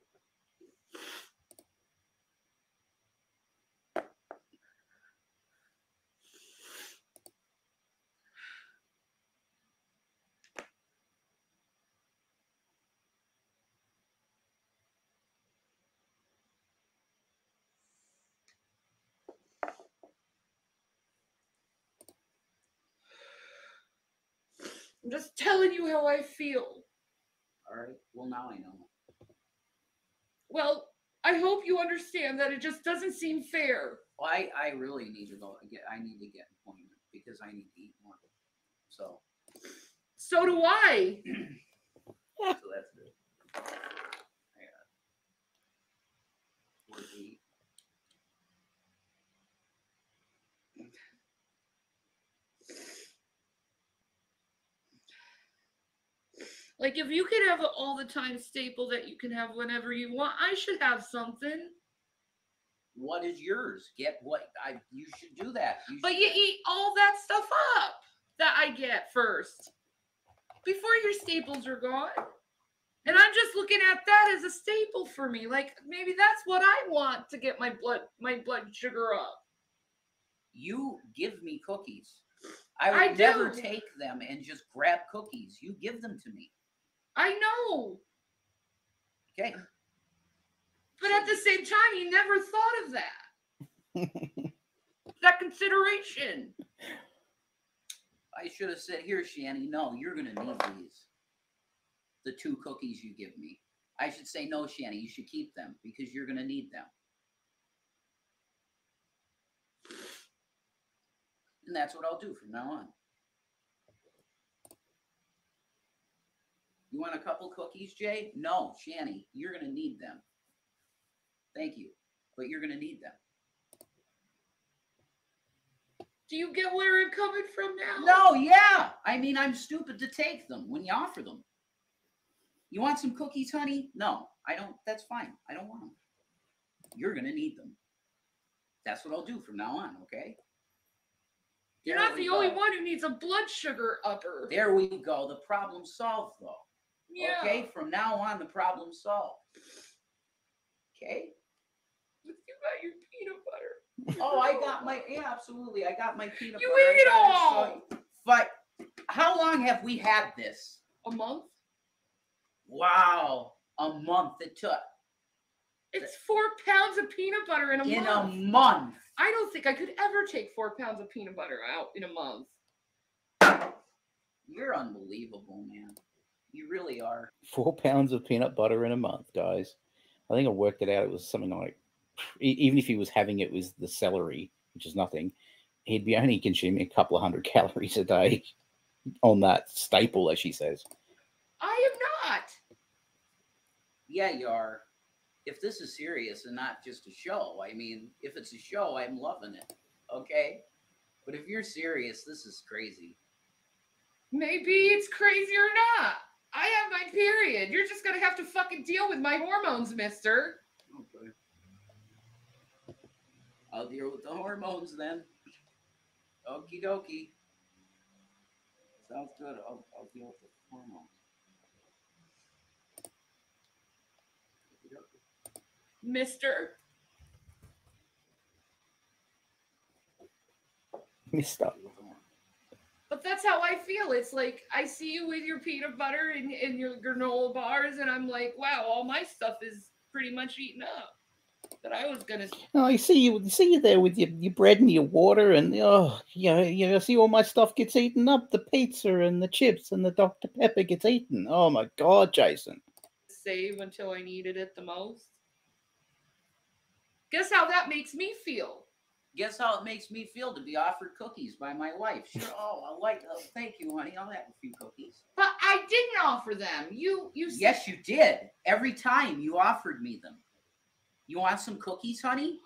I'm just telling you how I feel. All right. Well, now I know. Well, I hope you understand that it just doesn't seem fair. Well, I, I really need to go get. I need to get an appointment because I need to eat more. So. So do I. So that's good. I got four D. Like, if you could have an all the time staple that you can have whenever you want, I should have something. What is yours? Get what I. You should do that. You But should you get- eat all that stuff up that I get first before your staples are gone. And I'm just looking at that as a staple for me. Like, maybe that's what I want to get my blood my blood sugar up. You give me cookies. I would I never do. take them and just grab cookies. You give them to me. I know. Okay. But at the same time, you never thought of that. That consideration. I should have said, here, Shanny, no, you're going to need these. The two cookies you give me. I should say, no, Shanny, you should keep them because you're going to need them. And that's what I'll do from now on. You want a couple cookies, Jay? No, Shanny, you're going to need them. Thank you, but you're going to need them. Do you get where I'm coming from now? No, yeah. I mean, I'm stupid to take them when you offer them. You want some cookies, honey? No, I don't. That's fine. I don't want them. You're going to need them. That's what I'll do from now on, okay? You're There not we the go. only one who needs a blood sugar upper. There we go. The problem solved, though. Yeah. Okay, from now on, the problem solved. Okay? You got your peanut butter. Oh, I got my, yeah, absolutely. I got my peanut You butter. ate it I got all! So, but how long have we had this? A month? Wow. A month it took. It's four pounds of peanut butter in a In month. a month. I don't think I could ever take four pounds of peanut butter out in a month. You're unbelievable, man. You really are. Four pounds of peanut butter in a month, guys. I think I worked it out. It was something like, even if he was having it with the celery, which is nothing, he'd be only consuming a couple of hundred calories a day on that staple, as she says. I am not. Yeah, you are. If this is serious and not just a show, I mean, if it's a show, I'm loving it. Okay? But if you're serious, this is crazy. Maybe it's crazy or not. I have my period. You're just gonna have to fucking deal with my hormones, mister. Okay. I'll deal with the hormones then. Okie dokie. Sounds good. I'll, I'll deal with the hormones. Mister. Mister. But that's how I feel. It's like I see you with your peanut butter and, and your granola bars, and I'm like, wow, all my stuff is pretty much eaten up. That I was gonna. Oh, I see you. See you there with your, your bread and your water, and oh, yeah, yeah. I see all my stuff gets eaten up. The pizza and the chips and the Doctor Pepper gets eaten. Oh my God, Jason. Save until I needed it the most. Guess how that makes me feel. Guess how it makes me feel to be offered cookies by my wife? Sure. Oh, I like. Oh, thank you, honey. I'll have a few cookies. But I didn't offer them. You, you. Yes, you did. Every time you offered me them. You want some cookies, honey?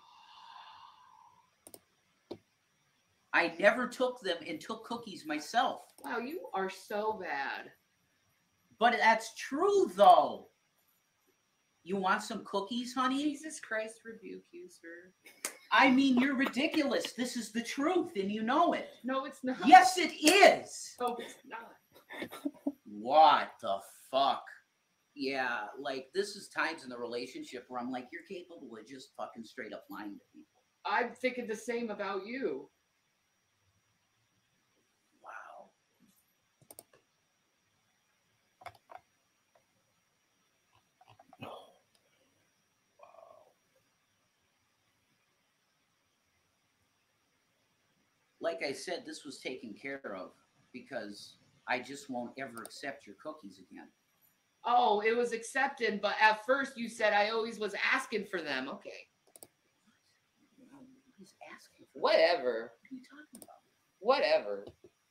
I never took them and took cookies myself. Wow, you are so bad. But that's true, though. You want some cookies, honey? Jesus Christ, rebuke you, sir. I mean, you're ridiculous. This is the truth, and you know it. No, it's not. Yes, it is. No, it's not. What the fuck? Yeah, like, this is times in the relationship where I'm like, you're capable of just fucking straight up lying to people. I'm thinking the same about you. Wow. Like I said, this was taken care of because I just won't ever accept your cookies again. Oh, it was accepted, but at first you said I always was asking for them. Okay. Who's asking for Whatever. What are you talking about? Whatever.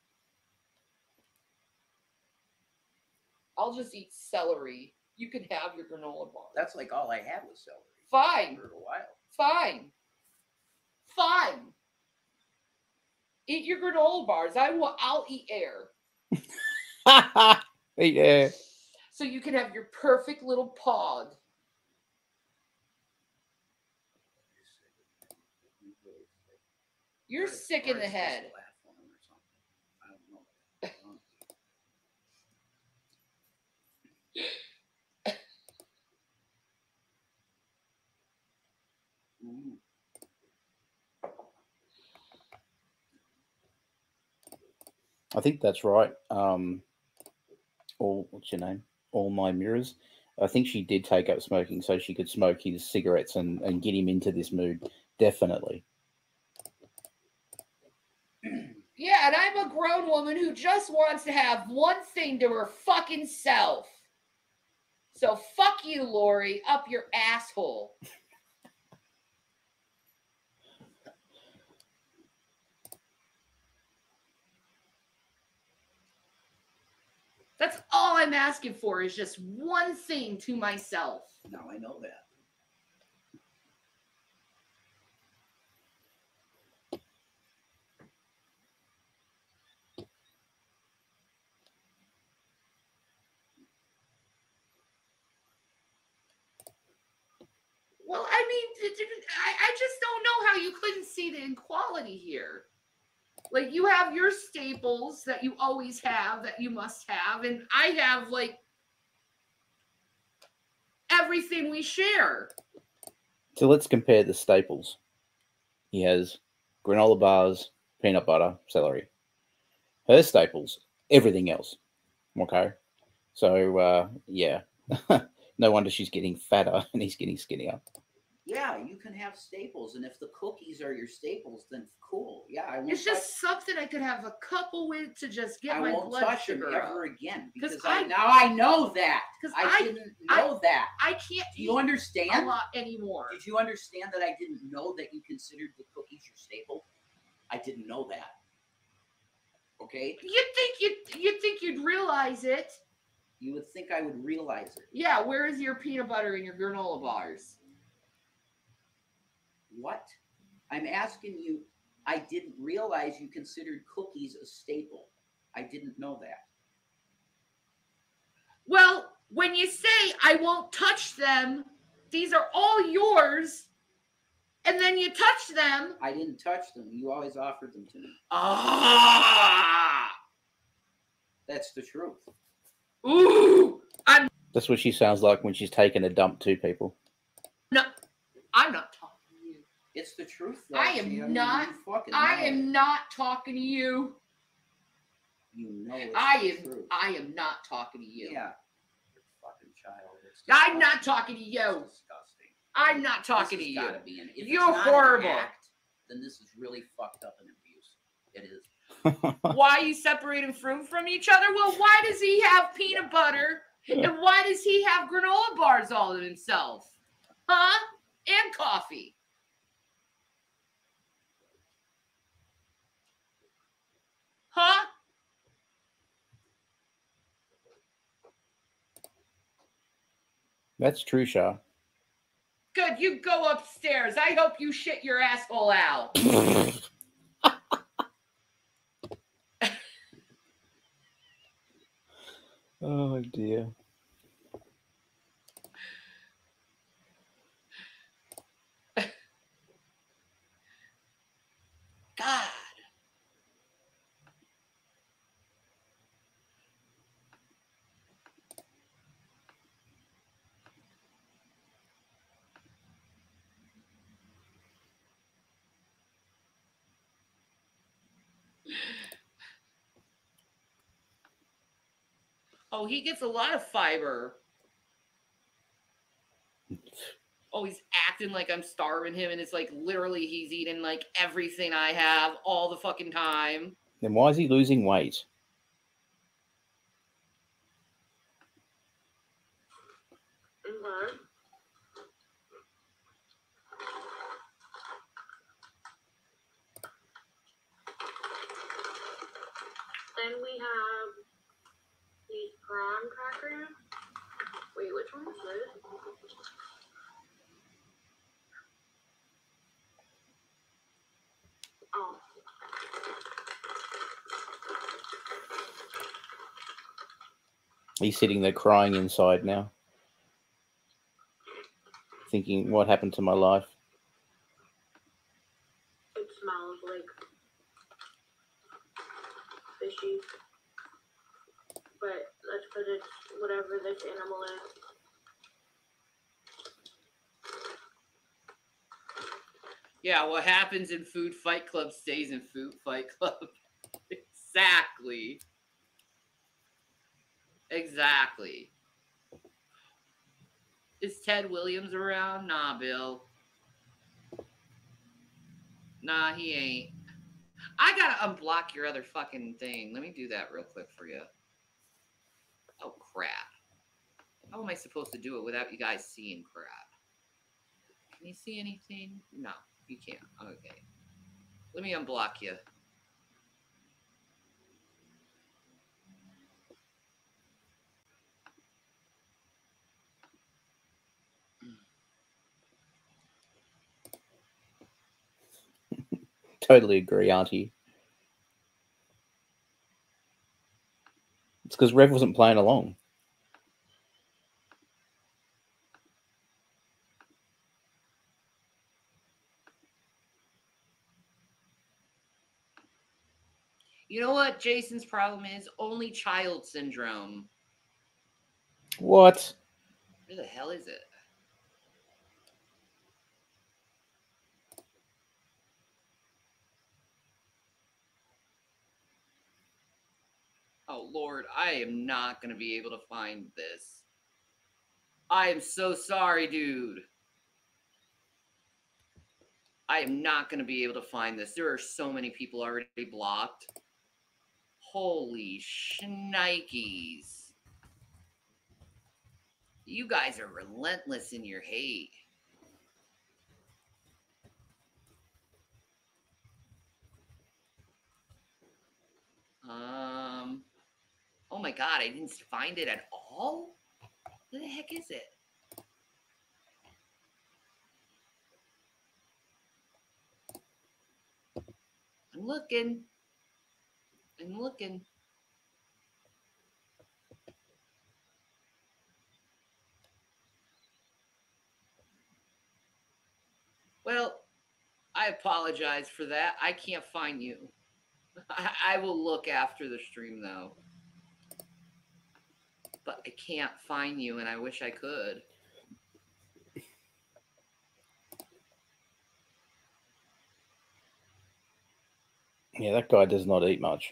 I'll just eat celery. You can have your granola bar. That's like all I had was celery. Fine. For a while. Fine. Fine. Eat your granola bars. I will. I'll eat air. Yeah. So you can have your perfect little pod. You're sick in the head. I think that's right. Um, all what's your name? All my mirrors. I think she did take up smoking so she could smoke his cigarettes and, and get him into this mood. Definitely. Yeah, and I'm a grown woman who just wants to have one thing to her fucking self. So fuck you, Lori, up your asshole. That's all I'm asking for is just one thing to myself. Now I know that. Well, I mean, I, I just don't know how you couldn't see the inequality here. Like, you have your staples that you always have, that you must have, and I have, like, everything we share. So let's compare the staples. He has granola bars, peanut butter, celery. Her staples, everything else. Okay. So, uh, yeah. No wonder she's getting fatter and he's getting skinnier. Yeah, you can have staples, and if the cookies are your staples, then cool. Yeah, I won't It's touch, just something I could have a couple with to just get I my won't blood touch them sugar ever up. again 'Cause because I, I- now I know that. 'Cause I, I- didn't know that. I can't Do you eat understand? a lot anymore. Did you understand that I didn't know that you considered the cookies your staple? I didn't know that. Okay? You'd think you'd, you'd think you'd realize it. You would think I would realize it. Yeah, where is your peanut butter and your granola bars? What? I'm asking you, I didn't realize you considered cookies a staple. I didn't know that. Well, when you say I won't touch them, these are all yours, and then you touch them. I didn't touch them. You always offered them to me. Ah! That's the truth. Ooh! I'm That's what she sounds like when she's taking a dump to people. not. I'm not talking to you. It's the truth. I though, am see? mean, not- You fucking I know am it. not talking to you. You know it's I the am. truth. I am not talking to you. Yeah. You're a fucking child. It's I'm not disgusting. talking to you. It's disgusting. I'm not talking This to has you. gotta be an, if You're it's not horrible. An act, then this is really fucked up and abuse. It is. Why are you separating fruit from each other? Well, why does he have peanut butter and why does he have granola bars all to himself? Huh? And coffee. Huh? That's true, Shah. Good, you go upstairs. I hope you shit your asshole out. Oh, dear. God. Oh, he gets a lot of fiber. Oh, he's acting like I'm starving him, and it's like literally he's eating like everything I have all the fucking time. Then why is he losing weight? Okay. Then we have these prawn crackers. Wait, which one is this? Oh. He's sitting there crying inside now, thinking, what happened to my life? It smells like fishy. But that's because it's whatever this animal is. Yeah, what happens in Food Fight Club stays in Food Fight Club. Exactly. Exactly. Is Ted Williams around? Nah, Bill. Nah, he ain't. I gotta unblock your other fucking thing. Let me do that real quick for you. Oh, crap. How am I supposed to do it without you guys seeing crap? Can you see anything? No, you can't. Okay. Let me unblock you. totally agree, Auntie. It's because Rev wasn't playing along. You know what Jason's problem is? Only child syndrome. What? Where the hell is it? Oh, Lord, I am not going to be able to find this. I am so sorry, dude. I am not going to be able to find this. There are so many people already blocked. Holy shnikes. You guys are relentless in your hate. Um, oh my god, I didn't find it at all? Where the heck is it? I'm looking. I'm looking. Well, I apologize for that. I can't find you. I, I will look after the stream, though. But I can't find you, and I wish I could. Yeah, that guy does not eat much.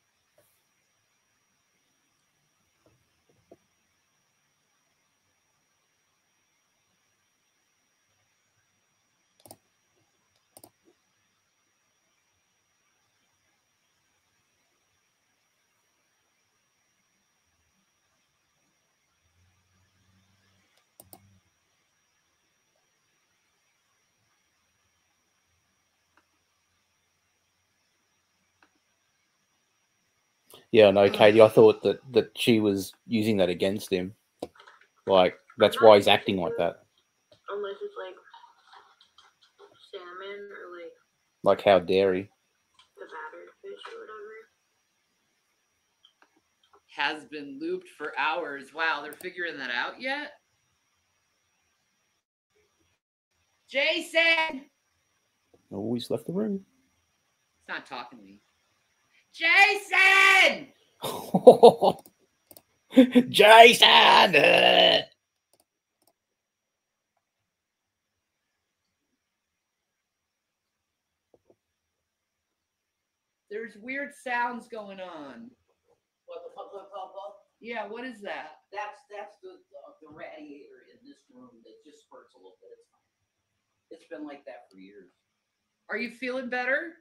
Yeah, no, Katie, I thought that, that she was using that against him. Like, that's why he's acting like that. Unless it's like salmon or like Like, how dare he? the battered fish or whatever. Has been looped for hours. Wow, they're figuring that out yet? Jason! Oh, he's left the room. He's not talking to me. Jason! Jason! There's weird sounds going on. What the fuck, fuck, fuck, fuck? Yeah, what is that? That's that's the, the the radiator in this room that just spurts a little bit. It's fine. It's been like that for years. Are you feeling better?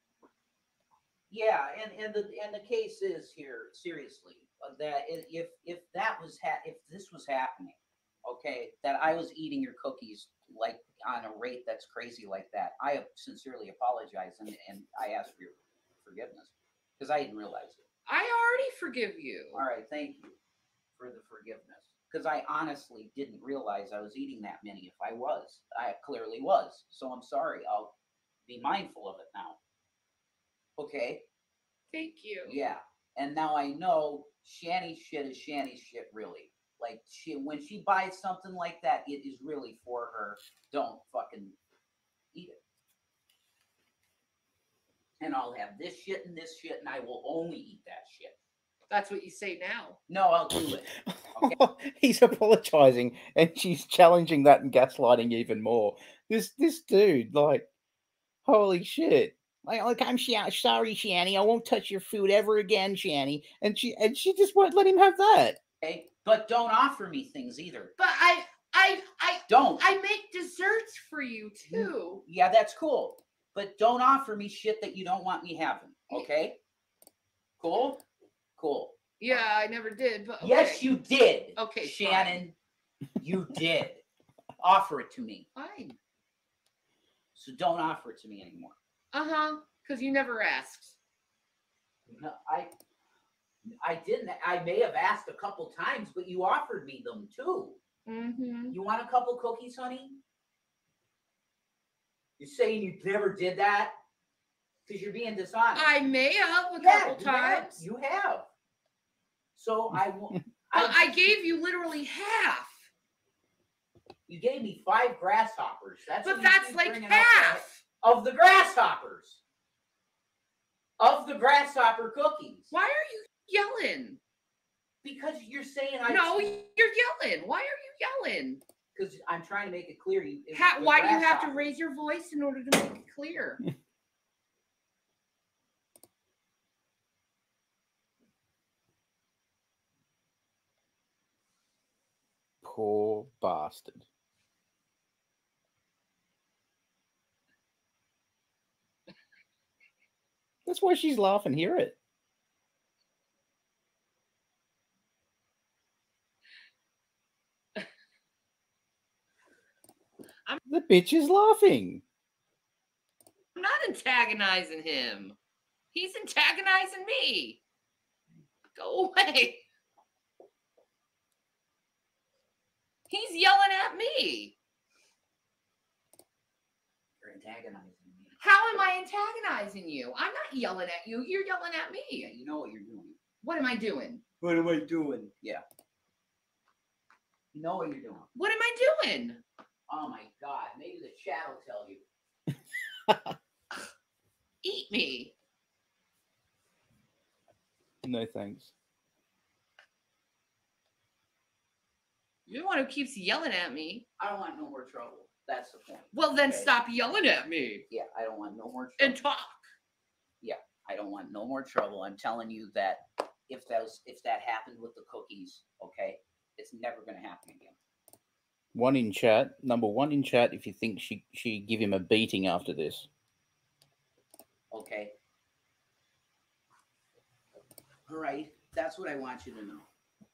Yeah, and and the and the case is here seriously uh, that if if that was ha- if this was happening, okay, that I was eating your cookies like on a rate that's crazy like that, I sincerely apologize and and I ask for your forgiveness because I didn't realize it. I already forgive you. All right, thank you for the forgiveness because I honestly didn't realize I was eating that many. If I was, I clearly was. So I'm sorry. I'll be mindful of it now. Okay. Thank you. Yeah. And now I know Shanny shit is Shanny shit, really. Like, she when she buys something like that, it is really for her. Don't fucking eat it. And I'll have this shit and this shit, and I will only eat that shit. That's what you say now. No, I'll do it. Okay? He's apologizing, and she's challenging that and gaslighting even more. This this dude, like, holy shit! Like, like I'm Sh- sorry, Shanny. I won't touch your food ever again, Shanny. And she and she just won't let him have that. Okay, but don't offer me things either. But I, I, I don't. I make desserts for you too. Yeah, that's cool. But don't offer me shit that you don't want me having. Okay? Cool? Cool. Yeah, I never did. But okay. Yes, you did. Okay, Shannon, you did. Offer it to me. Fine. So don't offer it to me anymore. Uh huh. Because you never asked. No, I, I didn't. I may have asked a couple times, but you offered me them too. Mm-hmm. You want a couple cookies, honey? You're saying you never did that? Because you're being dishonest. I may have a yeah, couple you times. Have, you have. So I, But I, I gave you literally half. You gave me five grasshoppers. That's But what you that's keep like bringing up half. of the grasshoppers. Of the grasshopper cookies. Why are you yelling? Because you're saying I. No, you're yelling. Why are you yelling? Because I'm trying to make it clear. You. it How, was the why do you have to grasshoppers. raise your voice in order to make it clear? Poor bastard. That's why she's laughing. Hear it. I'm, the bitch is laughing. I'm not antagonizing him. He's antagonizing me. Go away. He's yelling at me. You're antagonizing me. How am I antagonizing you? I'm not yelling at you. You're yelling at me. Yeah, you know what you're doing. What am I doing? What am I doing? Yeah. You know what you're doing. What am I doing? Oh my God. Maybe the chat will tell you. Eat me. No thanks. You're the one who keeps yelling at me. I don't want no more trouble. That's the point. Well, then okay? stop yelling at me. Yeah, I don't want no more trouble. And talk. Yeah, I don't want no more trouble. I'm telling you that if that was, if that happened with the cookies, okay, it's never going to happen again. One in chat. Number one in chat if you think she she give him a beating after this. Okay. All right. That's what I want you to know.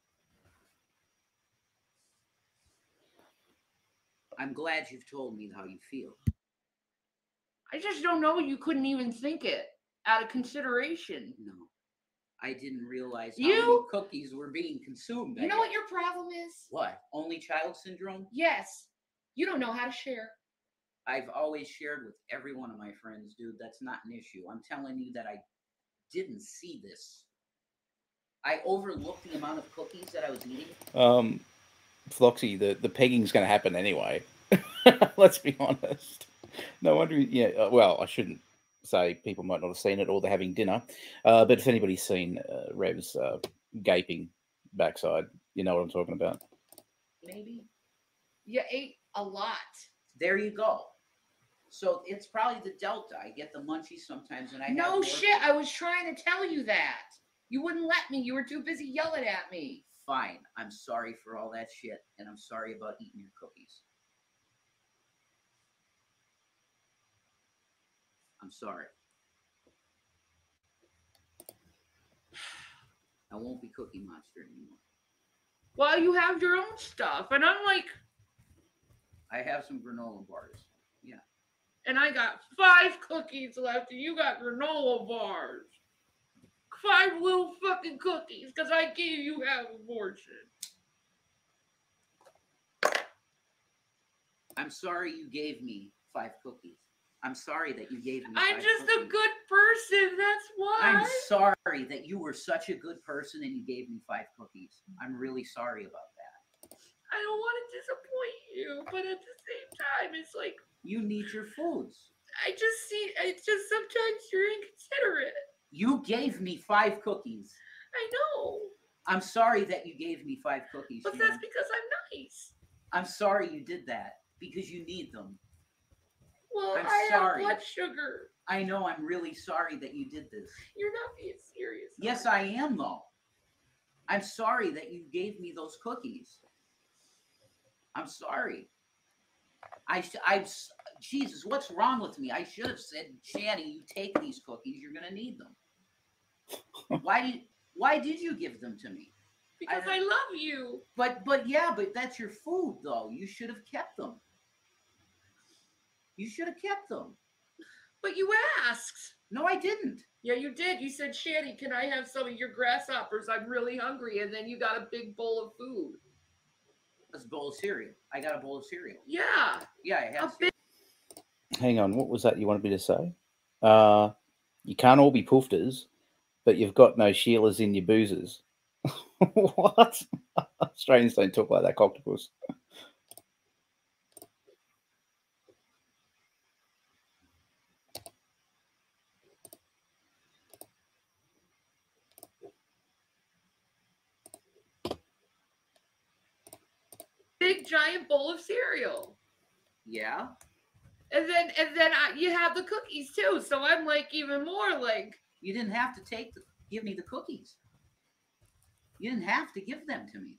I'm glad you've told me how you feel. I just don't know. You couldn't even think it out of consideration. No. I didn't realize You- how many cookies were being consumed. You know what your problem is? What? Only child syndrome? Yes. You don't know how to share. I've always shared with every one of my friends, dude. That's not an issue. I'm telling you that I didn't see this. I overlooked the amount of cookies that I was eating. Um, Floxy, the, the pegging's going to happen anyway. Let's be honest. No wonder, yeah, uh, well, I shouldn't say people might not have seen it or they're having dinner. Uh, but if anybody's seen uh, Rev's uh, gaping backside, you know what I'm talking about. Maybe. You ate a lot. There you go. So it's probably the delta. I get the munchies sometimes, and I No have more shit. I was trying to tell you that. You wouldn't let me. You were too busy yelling at me. Fine. I'm sorry for all that shit, and I'm sorry about eating your cookies. I'm sorry. I won't be Cookie Monster anymore. Well, you have your own stuff, and I'm like, I have some granola bars. Yeah. and I got five cookies left, and you got granola bars. Five little fucking cookies, because I gave you half a portion. I'm sorry you gave me five cookies. I'm sorry that you gave me I'm five just cookies. a good person, that's why. I'm sorry that you were such a good person and you gave me five cookies. I'm really sorry about that. I don't want to disappoint you, but at the same time, it's like, You need your foods. I just see, it's just sometimes you're inconsiderate. You gave me five cookies. I know, I'm sorry that you gave me five cookies. but Sharon. that's because I'm nice. I'm sorry you did that because you need them. Well, I'm I sorry. have blood sugar. I know I'm really sorry that you did this. You're not being serious. Yes, I am, though. I'm sorry that you gave me those cookies. I'm sorry. I, I, Jesus, what's wrong with me? I should have said, Shanny, you take these cookies. You're going to need them. Why did, why did you give them to me? Because I- I love you. But, but yeah, but that's your food, though. You should have kept them. You should have kept them. But you asked. No, I didn't. Yeah, you did. You said, Shanny, can I have some of your grasshoppers? I'm really hungry. And then you got a big bowl of food. That's a bowl of cereal. I got a bowl of cereal. Yeah. Yeah, I have A big. Hang on, what was that you wanted me to say? Uh, You can't all be poofters, but you've got no Sheilas in your boozers. What? Australians don't talk like that, Coctopus. Big giant bowl of cereal. Yeah. And then and then I, you have the cookies too. So I'm like even more like You didn't have to take the give me the cookies. You didn't have to give them to me.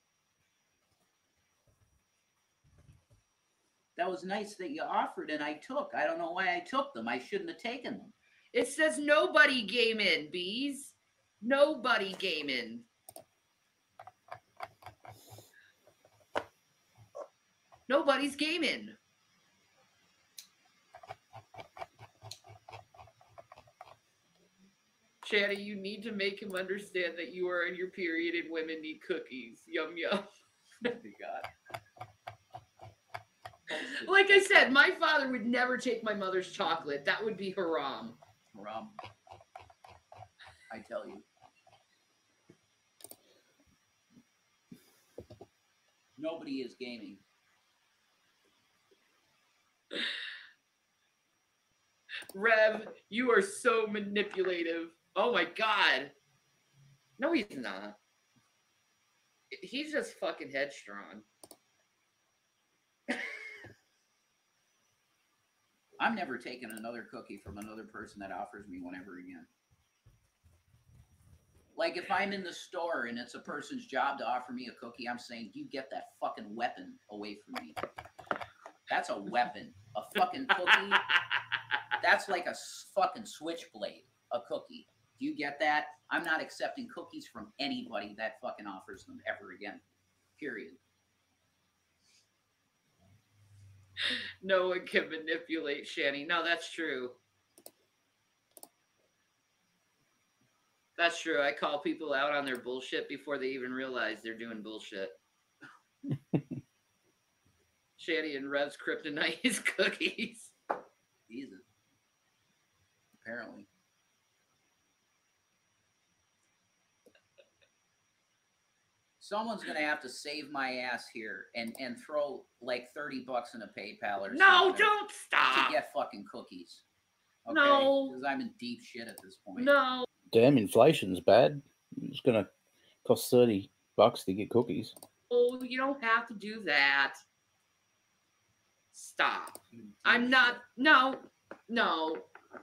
That was nice that you offered and I took. I don't know why I took them. I shouldn't have taken them. It says nobody gaming, bees. Nobody gaming. Nobody's gaming. Shanny, you need to make him understand that you are in your period and women need cookies. Yum yum. Oh my God. Like I said, my father would never take my mother's chocolate. That would be haram. Haram. I tell you. Nobody is gaming. Rev, you are so manipulative. Oh my God. No, he's not. He's just fucking headstrong. I'm never taking another cookie from another person that offers me one ever again. Like if I'm in the store and it's a person's job to offer me a cookie, I'm saying, you get that fucking weapon away from me. That's a weapon. A fucking cookie. That's like a fucking switchblade. A cookie. Do you get that? I'm not accepting cookies from anybody that fucking offers them ever again. Period. No one can manipulate Shanny. No, that's true. That's true. I call people out on their bullshit before they even realize they're doing bullshit. Shanny and Rev's kryptonite is cookies. Jesus. Apparently. Someone's gonna have to save my ass here and and throw like thirty bucks in a PayPal or No, something don't stop. to get fucking cookies. Okay? No. Because I'm in deep shit at this point. No. Damn, inflation's bad. It's gonna cost thirty bucks to get cookies. Oh, you don't have to do that. Stop. I'm not. No. No.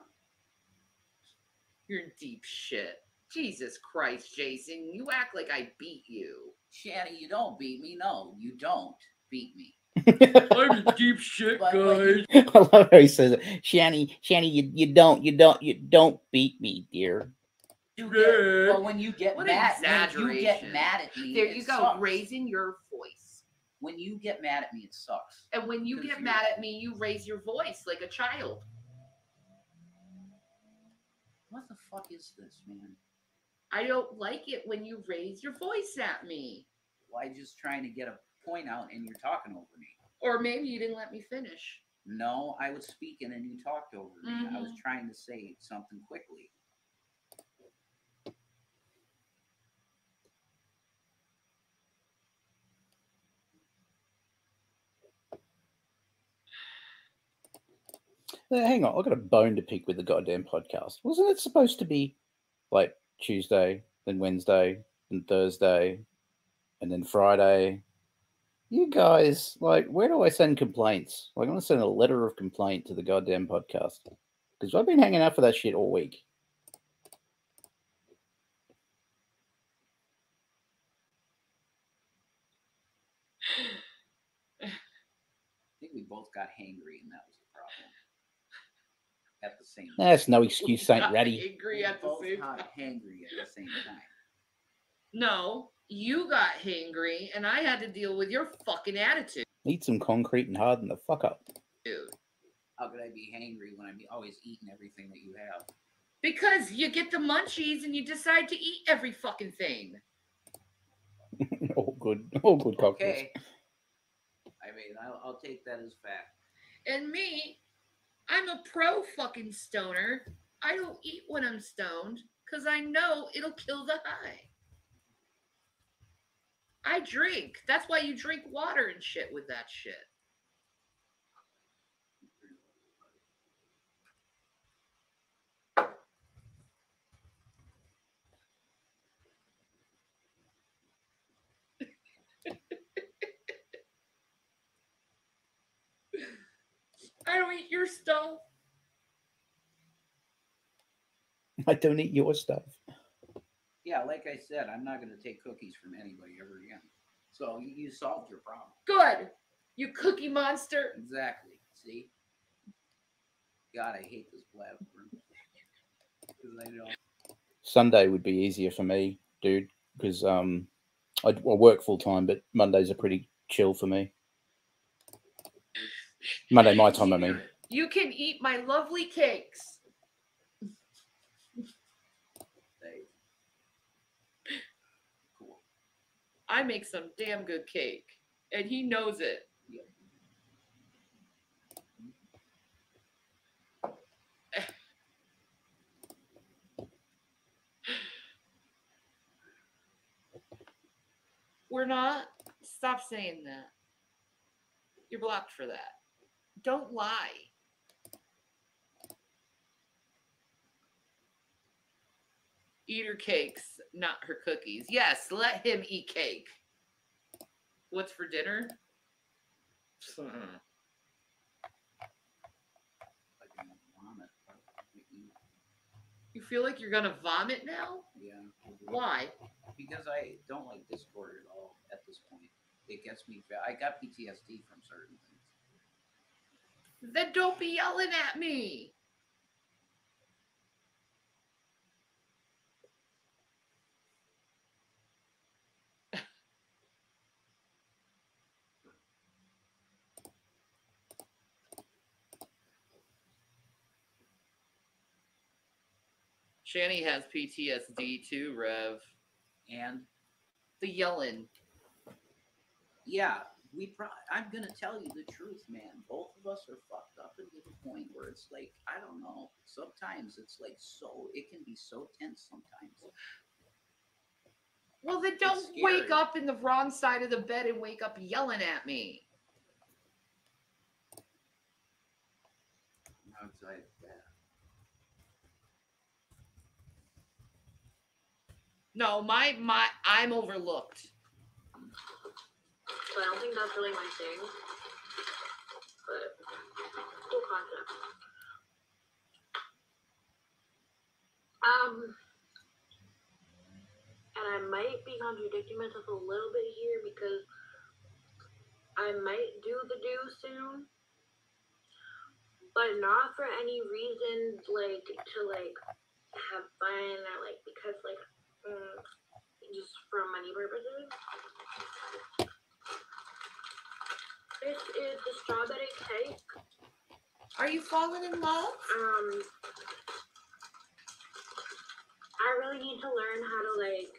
You're in deep shit. Jesus Christ, Jason. You act like I beat you. Shanny, you don't beat me. No, you don't beat me. I'm in deep shit, But- but guys. you- I love how he says it. Shanny, Shanny, you, you don't, you don't, you don't beat me, dear. You get, well, when you get What mad, when you exaggeration. get mad at me, There it you go, sucks. raising your voice. When you get mad at me, it sucks. And when you 'Cause get you- mad at me, you raise your voice like a child. What the fuck is this, man? I don't like it when you raise your voice at me. Well, I'm just trying to get a point out, and you're talking over me. Or maybe you didn't let me finish. No, I was speaking and you talked over me. I was Mhm. trying to say something quickly. Uh, hang on, I've got a bone to pick with the goddamn podcast. Wasn't it supposed to be like Tuesday, then Wednesday, then Thursday, and then Friday? You guys, like, where do I send complaints? Like, I'm gonna send a letter of complaint to the goddamn podcast because I've been hanging out for that shit all week. I think we both got hangry, and that was the problem. At the same time. That's no excuse, Saint Got Ratty. angry We at the both same got time. hangry at the same time. No, you got hangry, and I had to deal with your fucking attitude. Eat some concrete and harden the fuck up. Dude. How could I be hangry when I'm always eating everything that you have? Because you get the munchies and you decide to eat every fucking thing. All good, all good cocktails. Okay. I mean, I'll, I'll take that as fact. And me, I'm a pro fucking stoner. I don't eat when I'm stoned because I know it'll kill the high. I drink. That's why you drink water and shit with that shit. I don't eat your stuff. I don't eat your stuff. Yeah, like I said, I'm not going to take cookies from anybody ever again. So you, you solved your problem. Good. You cookie monster. Exactly. See? God, I hate this platform. Because I know. Sunday would be easier for me, dude, because um, I, I work full time, but Mondays are pretty chill for me. Monday, my time, I mean. You can eat my lovely cakes. Cool. I make some damn good cake, and he knows it. Yeah. We're not. Stop saying that. You're blocked for that. Don't lie. Eat her cakes, not her cookies. Yes, let him eat cake. What's for dinner? You feel like you're gonna vomit now? Yeah. Why? Because I don't like Discord at all at this point. It gets me. I got P T S D from certain things. Then don't be yelling at me. Shanny has P T S D too, Rev. And the yelling. Yeah, we. Pro- I'm gonna tell you the truth, man. Both of us are fucked up into the point where it's like, I don't know. Sometimes it's like so. It can be so tense. Sometimes. Well, then don't wake up in the wrong side of the bed and wake up yelling at me. Outside that. No, my my I'm overlooked. So I don't think that's really my thing. But cool concept. Um and I might be contradicting myself a little bit here because I might do the do soon. But not for any reason like to like have fun or like because like mm, just for money purposes. This is the strawberry cake. Are you falling in love? Um, I really need to learn how to like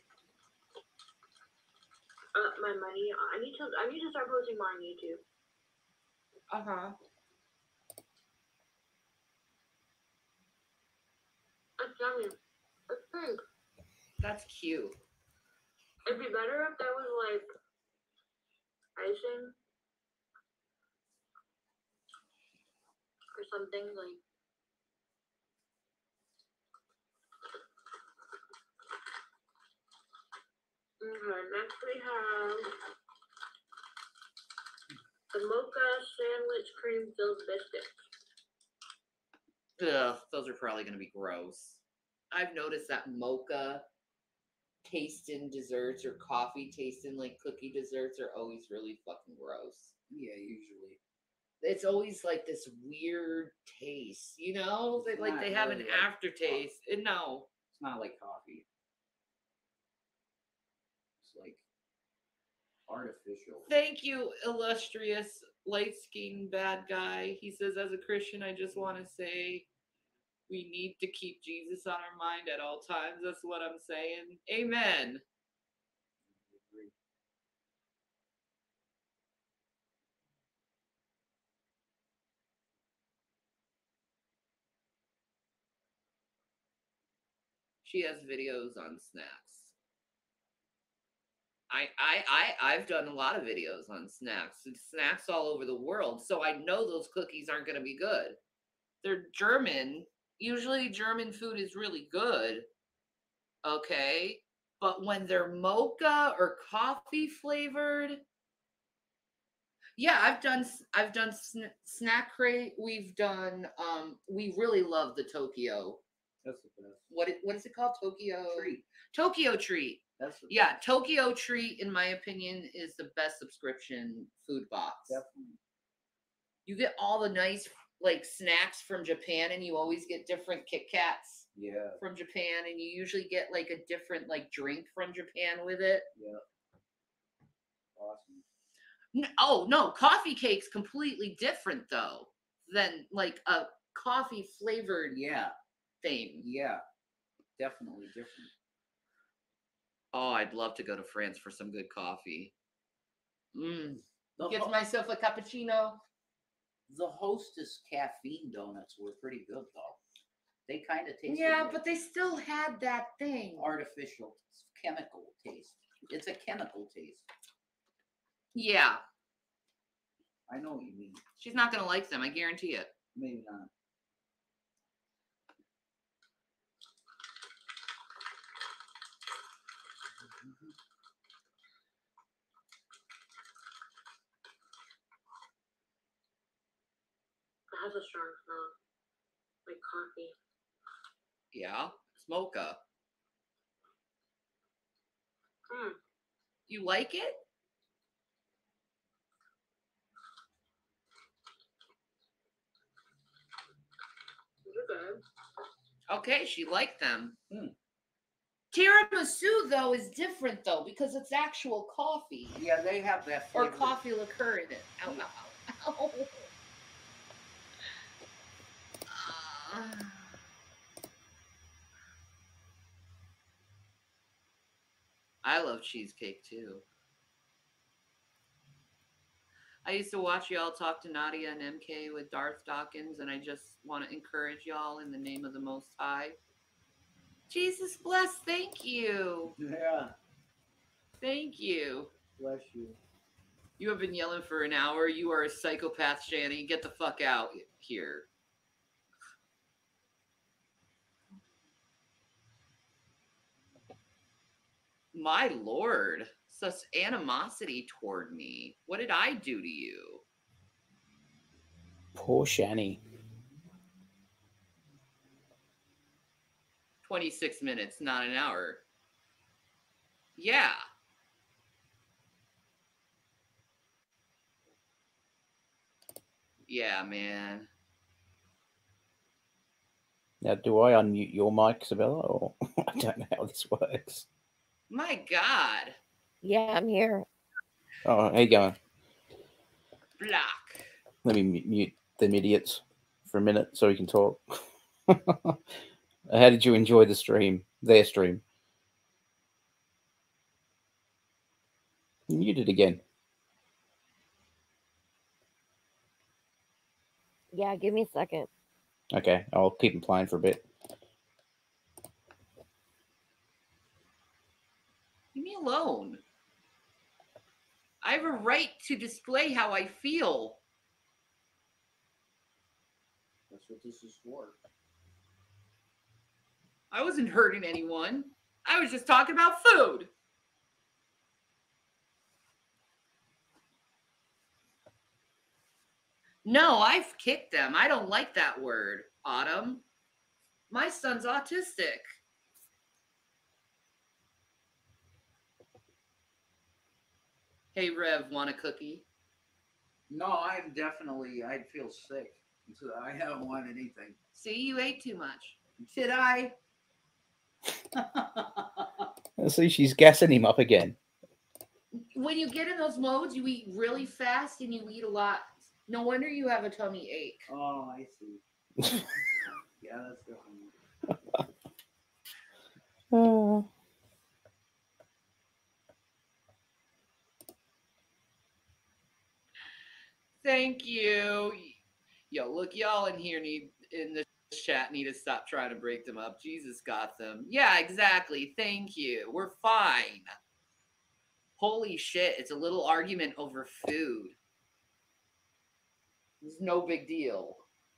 up my money. I need to. I need to start posting more on YouTube. Uh huh. It's yummy. It's pink. That's cute. It'd be better if there was like icing or something like. Okay, next we have the mocha sandwich cream filled biscuits. Ugh, those are probably going to be gross. I've noticed that mocha tasting desserts or coffee tasting like cookie desserts are always really fucking gross. Yeah, usually. It's always like this weird taste, you know? They, like they have an really like aftertaste. And no. It's not like coffee. It's like artificial. Thank you, illustrious light-skinned bad guy. He says, as a Christian, I just want to say we need to keep Jesus on our mind at all times. That's what I'm saying. Amen. She has videos on snacks. I, I, I, I've done a lot of videos on snacks. Snacks all over the world, so I know those cookies aren't going to be good. They're German. Usually, German food is really good. Okay, but when they're mocha or coffee flavored, yeah, I've done I've done sn- snack crate. We've done um we really love the Tokyo. That's the best. What it, what is it called? Tokyo Treat. Tokyo treat. That's the Yeah, best. Tokyo treat in my opinion is the best subscription food box. Definitely. You get all the nice like snacks from Japan and you always get different Kit Kats. Yeah. From Japan and you usually get like a different like drink from Japan with it. Yeah. Awesome. No, oh no, coffee cake's completely different though than like a coffee flavored yeah thing. Yeah, definitely different. Oh, I'd love to go to France for some good coffee. Mm. The Get ho- myself a cappuccino. The Hostess caffeine donuts were pretty good though. They kind of tasted Yeah, like but they still had that thing. artificial chemical taste. It's a chemical taste. Yeah. I know what you mean. She's not gonna like them, I guarantee it. Maybe not. It has a strong smell, like coffee. Yeah, it's mocha. Hmm. You like it? You're good. Okay, she liked them. Hmm. Tiramisu though is different though because it's actual coffee. Yeah, they have that Or flavor. coffee liqueur in it. Ow, ow, ow, ow. Uh, I love cheesecake too. I used to watch y'all talk to Nadia and M K with Darth Dawkins, and I just want to encourage y'all in the name of the Most High. Jesus bless, thank you. Yeah. Thank you. Bless you. You have been yelling for an hour. You are a psychopath, Shanny. Get the fuck out here. My lord, such animosity toward me. What did I do to you? Poor Shanny. twenty-six minutes, not an hour. Yeah. Yeah, man. Now, do I unmute your mic, Isabella, or I don't know how this works? My God. Yeah, I'm here. Oh, how you going? Block. Let me mu- mute them idiots for a minute so we can talk. How did you enjoy the stream? Their stream? Mute it again. Yeah, give me a second. Okay, I'll keep them playing for a bit. Leave me alone. I have a right to display how I feel. That's what this is for. I wasn't hurting anyone. I was just talking about food. No, I've kicked them. I don't like that word, Autumn. My son's autistic. Hey, Rev, want a cookie? No, I'm definitely, I'd feel sick. So I haven't wanted anything. See, you ate too much. Did I? See, she's gassing him up again. When you get in those modes, you eat really fast and you eat a lot. No wonder you have a tummy ache. Oh, I see. Yeah, that's definitely. Oh. Thank you. Yo, look, y'all in here need in the chat need to stop trying to break them up. Jesus got them. Yeah, exactly. Thank you. We're fine. Holy shit, it's a little argument over food. It's no big deal.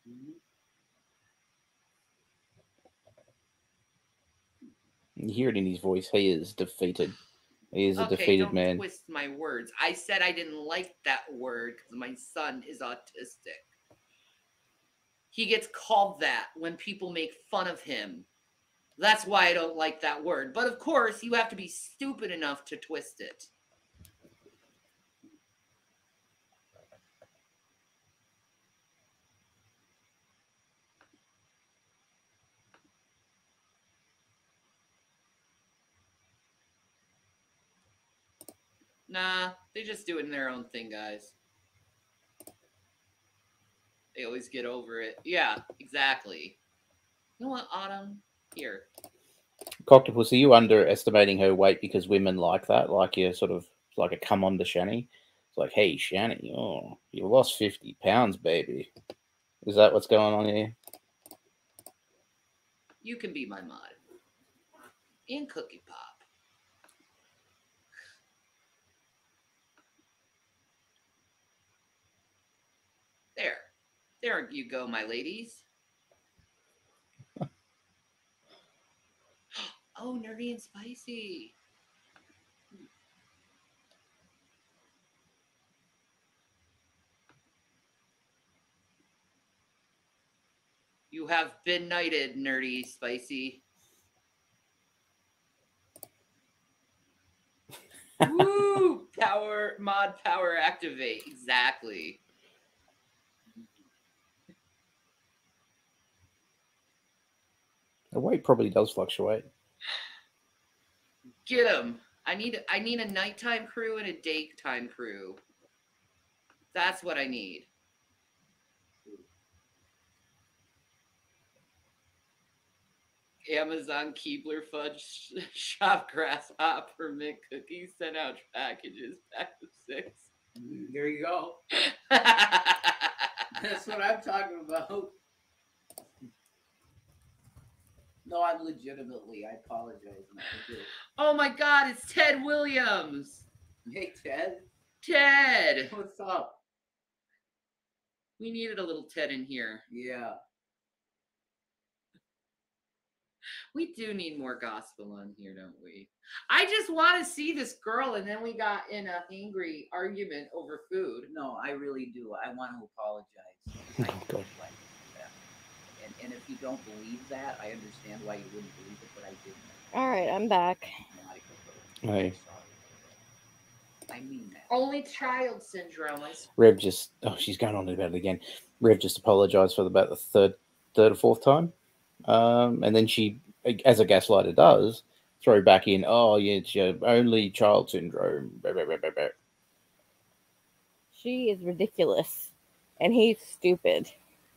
You hear it in his voice. He is defeated. He is a Okay, defeated don't man. twist my words. I said I didn't like that word because my son is autistic. He gets called that when people make fun of him. That's why I don't like that word. But of course, you have to be stupid enough to twist it. Nah, they just do it in their own thing, guys. They always get over it. Yeah, exactly. You know what, Autumn? Here. Coctopus, are you underestimating her weight because women like that? Like you sort of like a come on to Shanny? It's like, hey, Shanny, oh, you lost fifty pounds, baby. Is that what's going on here? You can be my mod. In Cookie Pop. There. There you go, my ladies. Oh, nerdy and spicy. You have been knighted, nerdy spicy. Woo! Power, mod power activate. Exactly. The weight probably does fluctuate. Get him. I need I need a nighttime crew and a daytime crew. That's what I need. Amazon Keebler Fudge Shop Grasshopper Mint Cookies sent out packages, pack of six. There you go. That's what I'm talking about. No, I'm legitimately. I apologize. Man. I do. Oh my God, it's Ted Williams. Hey, Ted. Ted. What's up? We needed a little Ted in here. Yeah. We do need more gospel on here, don't we? I just want to see this girl, and then we got in an angry argument over food. No, I really do. I want to apologize. Oh, I God. like that. And, and if you don't believe that, I understand why you wouldn't believe it, but I didn't. All right, I'm back. Hey. I mean that. Only child syndrome. I Rev just, oh, she's going on about it again. Rev just apologized for about the third, third or fourth time. Um, and then she, as a gaslighter does, throw back in, oh, yeah, it's your only child syndrome. She is ridiculous, and he's stupid.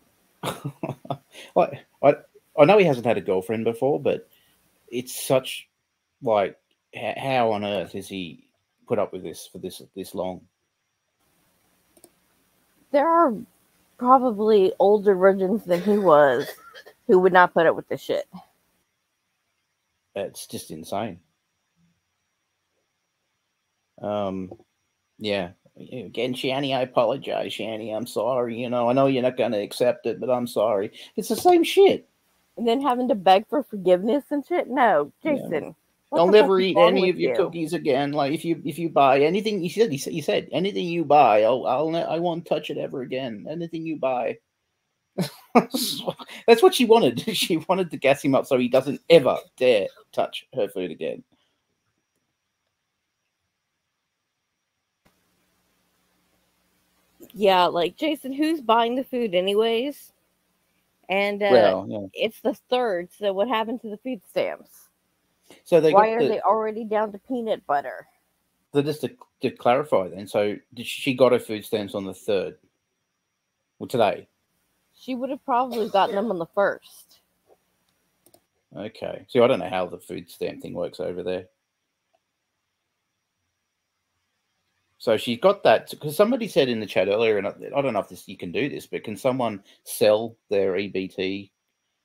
I, I, I know he hasn't had a girlfriend before, but it's such, like, h- how on earth is he put up with this for this this long? There are probably older virgins than he was who would not put up with this shit. It's just insane. Um, yeah. Again, Shanny, I apologize, Shanny. I'm sorry. You know, I know you're not going to accept it, but I'm sorry. It's the same shit. And then having to beg for forgiveness and shit? No, Jason. Yeah. what I'll the fuck never is eat wrong any with of your you? cookies again. Like if you if you buy anything, you said he said, he said anything you buy, I'll I'll ne- I won't touch it ever again. Anything you buy. That's what she wanted. She wanted to gas him up so he doesn't ever dare touch her food again. Yeah, like, Jason, who's buying the food anyways? And uh, Well, yeah. it's the third, so what happened to the food stamps? So they Why got are the, they already down to peanut butter? So just to, to clarify then, so did she got her food stamps on the third? Well, today. She would have probably gotten them on the first. Okay. See, I don't know how the food stamp thing works over there. So she got that because somebody said in the chat earlier, and I, I don't know if this you can do this, but can someone sell their E B T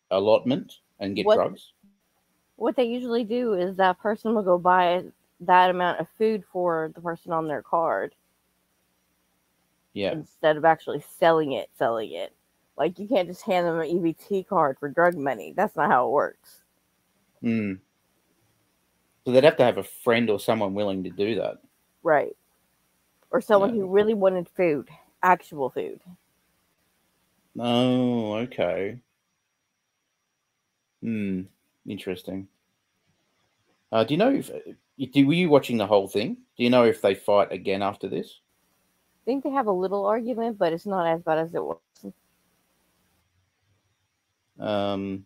allotment and get What drugs? what they usually do is that person will go buy that amount of food for the person on their card Yeah. instead of actually selling it, selling it. Like you can't just hand them an E B T card for drug money. That's not how it works. Mm. So they'd have to have a friend or someone willing to do that. Right. Or someone Yeah. who really wanted food, actual food. Oh, okay. Hmm. Interesting. Uh, do you know if you do, were you watching the whole thing? Do you know if they fight again after this? I think they have a little argument, but it's not as bad as it was. Um.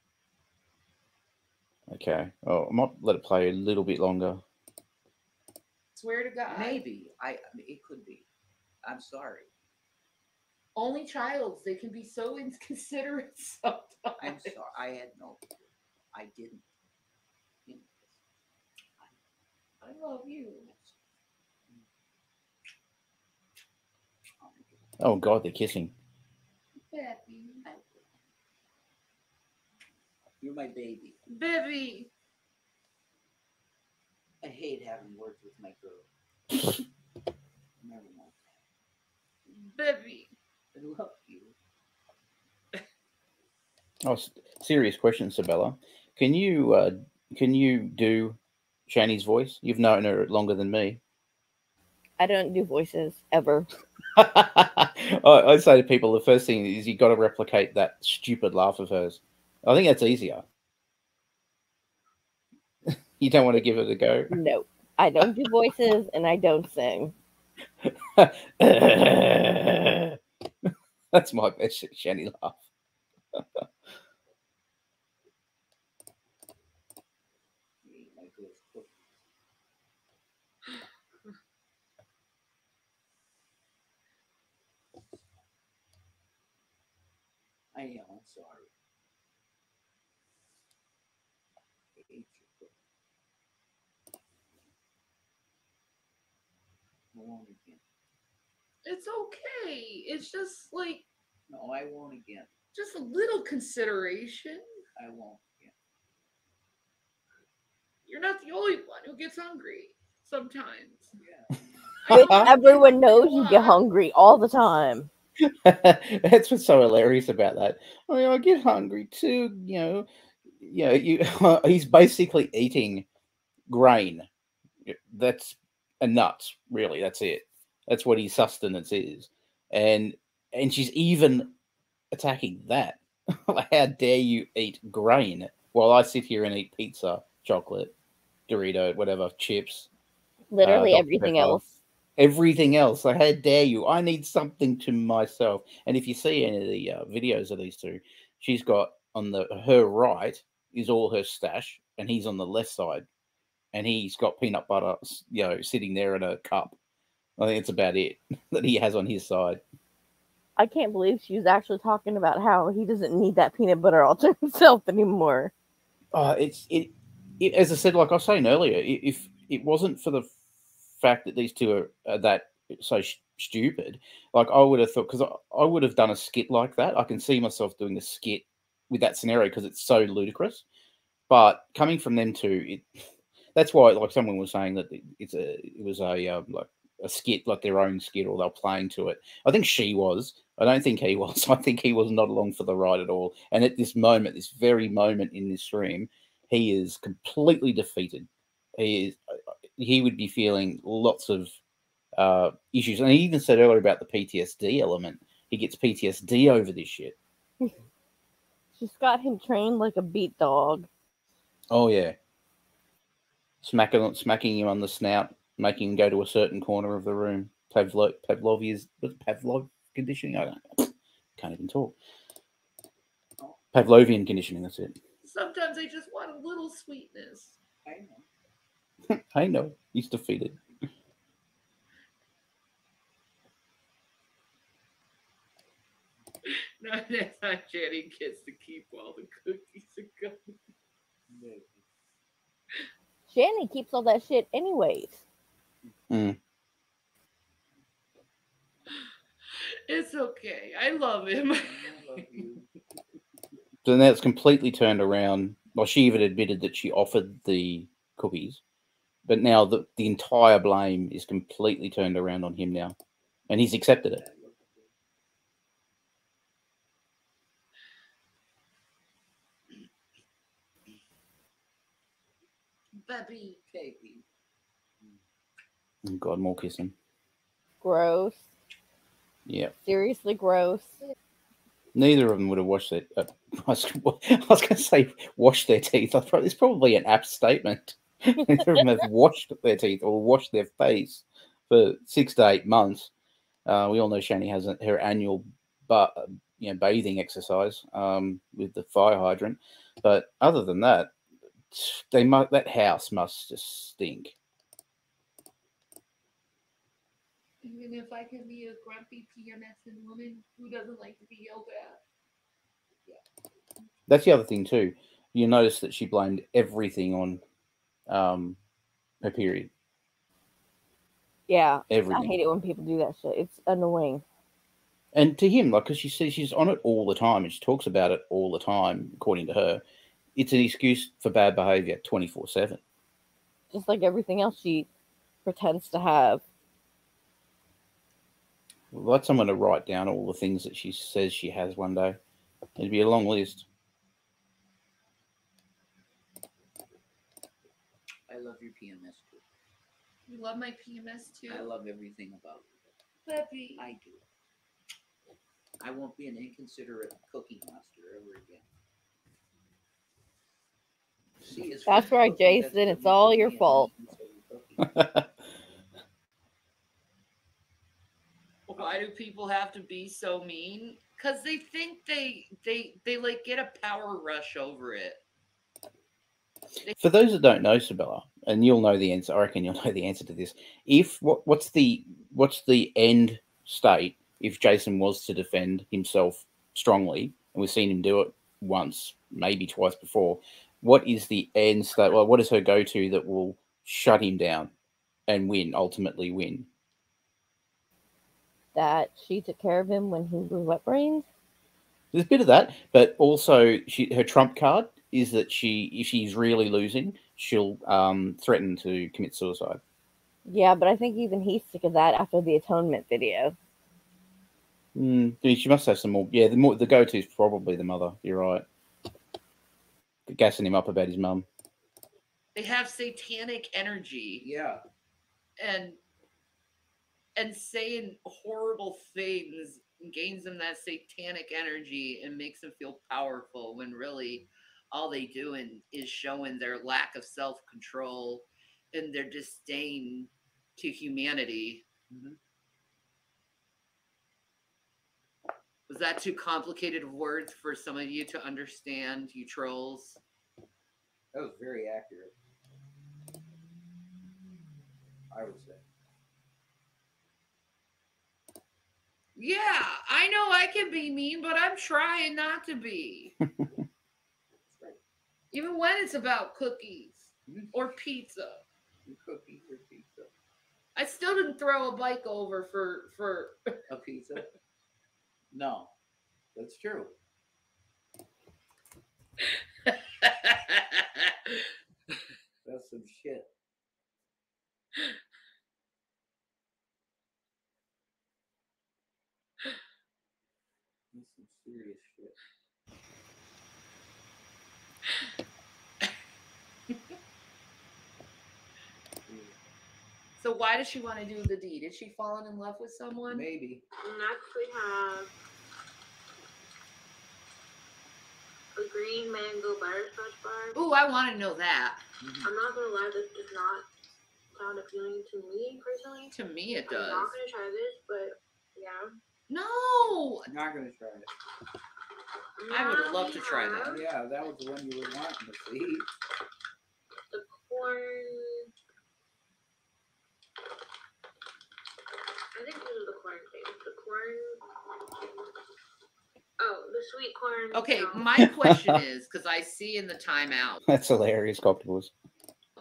Okay. Oh, I might let it play a little bit longer. Swear to God. Maybe. I, I mean, it could be. I'm sorry. Only childs. They can be so inconsiderate sometimes. I'm sorry. I had no. I didn't. You know, I love you. Oh God, they're kissing. Baby. You're my baby. Baby. I hate having words with my girl. Never mind. Baby. I love you. Oh, s- serious question, Sabella. Can you uh, can you do Shanny's voice? You've known her longer than me. I don't do voices ever. I, I say to people, the first thing is you got to replicate that stupid laugh of hers. I think that's easier. You don't want to give it a go. No, I don't do voices and I don't sing. That's my best Shanny laugh. My girl's cookies. I am. I'm sorry. I hate your cookies. I won't again. It's okay. It's just like No, I won't again. just a little consideration. I won't again. You're not the only one who gets hungry sometimes. Yeah. I know Everyone knows you get why. hungry all the time. That's what's so hilarious about that. I mean, I get hungry too. You know, you know, you. He's basically eating grain. That's and nuts. Really, that's it. That's what his sustenance is, and and she's even attacking that. Like, how dare you eat grain while I sit here and eat pizza, chocolate, Dorito, whatever, chips, uh, Literally Doctor everything Pepper, else. everything else. Like, how dare you? I need something to myself. And if you see any of the uh, videos of these two, she's got on the her right is all her stash, and he's on the left side, and he's got peanut butter, you know, sitting there in a cup. I think it's about it that he has on his side. I can't believe she was actually talking about how he doesn't need that peanut butter all to himself anymore. Oh, it's it, it. As I said, like I was saying earlier, i- if it wasn't for the fact that these two are, are that so sh- stupid, like I would have thought, because I, I would have done a skit like that. I can see myself doing a skit with that scenario because it's so ludicrous. But coming from them two, it that's why, like someone was saying that it- it's a it was a um, like a skit, like their own skit, or they're playing to it. I think she was. I don't think he was. I think he was not along for the ride at all. And at this moment, this very moment in this stream, he is completely defeated. He is. He would be feeling lots of uh, issues, and he even said earlier about the P T S D element. He gets P T S D over this shit. She's got him trained like a beat dog. Oh yeah, smacking smacking him on the snout, making him go to a certain corner of the room. Pavlov Pavlovia's Pavlov conditioning. I don't, can't even talk. Pavlovian conditioning. That's it. Sometimes I just want a little sweetness. I know. I know he's defeated. No, that's not Shanny gets to keep all the cookies are going. Maybe. Shanny keeps all that shit anyways. Mm. It's okay. I love him. I love you. So now it's completely turned around. Well, she even admitted that she offered the cookies, but now the, the entire blame is completely turned around on him now, and he's accepted it. Baby. Baby. Oh, God, more kissing. Gross. Yeah. Seriously gross. Neither of them would have washed their. Uh, I was, I was going to say wash their teeth. I thought it's probably an apt statement. Neither of them have washed their teeth or washed their face for six to eight months. Uh, we all know Shanny has a, her annual, but you know, bathing exercise um, with the fire hydrant. But other than that, they mu- that house must just stink. Even if I can be a grumpy P M S woman who doesn't like to be yelled at. Yeah. That's the other thing too. You notice that she blamed everything on um, her period. Yeah, Everything. I hate it when people do that shit. It's annoying. And to him, like, because she says she's on it all the time and she talks about it all the time, according to her, it's an excuse for bad behavior twenty-four seven. Just like everything else she pretends to have. Well, that's someone to write down all the things that she says she has one day. It'd be a long list. I love your P M S too. You love my P M S too? I love everything about it. Baby. I do. I won't be an inconsiderate cookie monster ever again. See, that's right, cookie, Jason. That's it's all your fault. Why do people have to be so mean? Because they think they they they like get a power rush over it. They... For those that don't know, Sabella, and you'll know the answer. I reckon you'll know the answer to this. If what what's the what's the end state if Jason was to defend himself strongly, and we've seen him do it once, maybe twice before? What is the end state? Well, what is her go-to that will shut him down and win, ultimately win? That she took care of him when he was wet brains. There's a bit of that, but also she, her trump card is that she, if she's really losing, she'll um, threaten to commit suicide. Yeah, but I think even he's sick of that after the atonement video. Mm, she must have some more. Yeah, the more the go-to is probably the mother. You're right. Gassing him up about his mum. They have satanic energy. Yeah. And and saying horrible things gains them that satanic energy and makes them feel powerful when really all they doing is showing their lack of self-control and their disdain to humanity. Mm-hmm. Was that too complicated of words for some of you to understand, you trolls? That was very accurate, I would say. Yeah, I know I can be mean, but I'm trying not to be. Right. Even when it's about cookies mm-hmm. or pizza. Cookies or pizza. I still didn't throw a bike over for for a pizza. No, that's true. That's some shit. That's some serious shit. So why does she want to do the deed? Is she fallen in love with someone? Maybe. Next we have a green mango butterscotch bar. Ooh, I want to know that. Mm-hmm. I'm not gonna lie, this does not sound appealing to me personally. To me, it does. I'm not gonna try this, but yeah. No, I'm not gonna try it. I would have loved to try that. Yeah, that was the one you were wanting to see. The corn. I think this is the corn thing. The corn. Oh, the sweet corn. Okay, no. my question is, because I see in the timeout. That's hilarious, Cocktopus.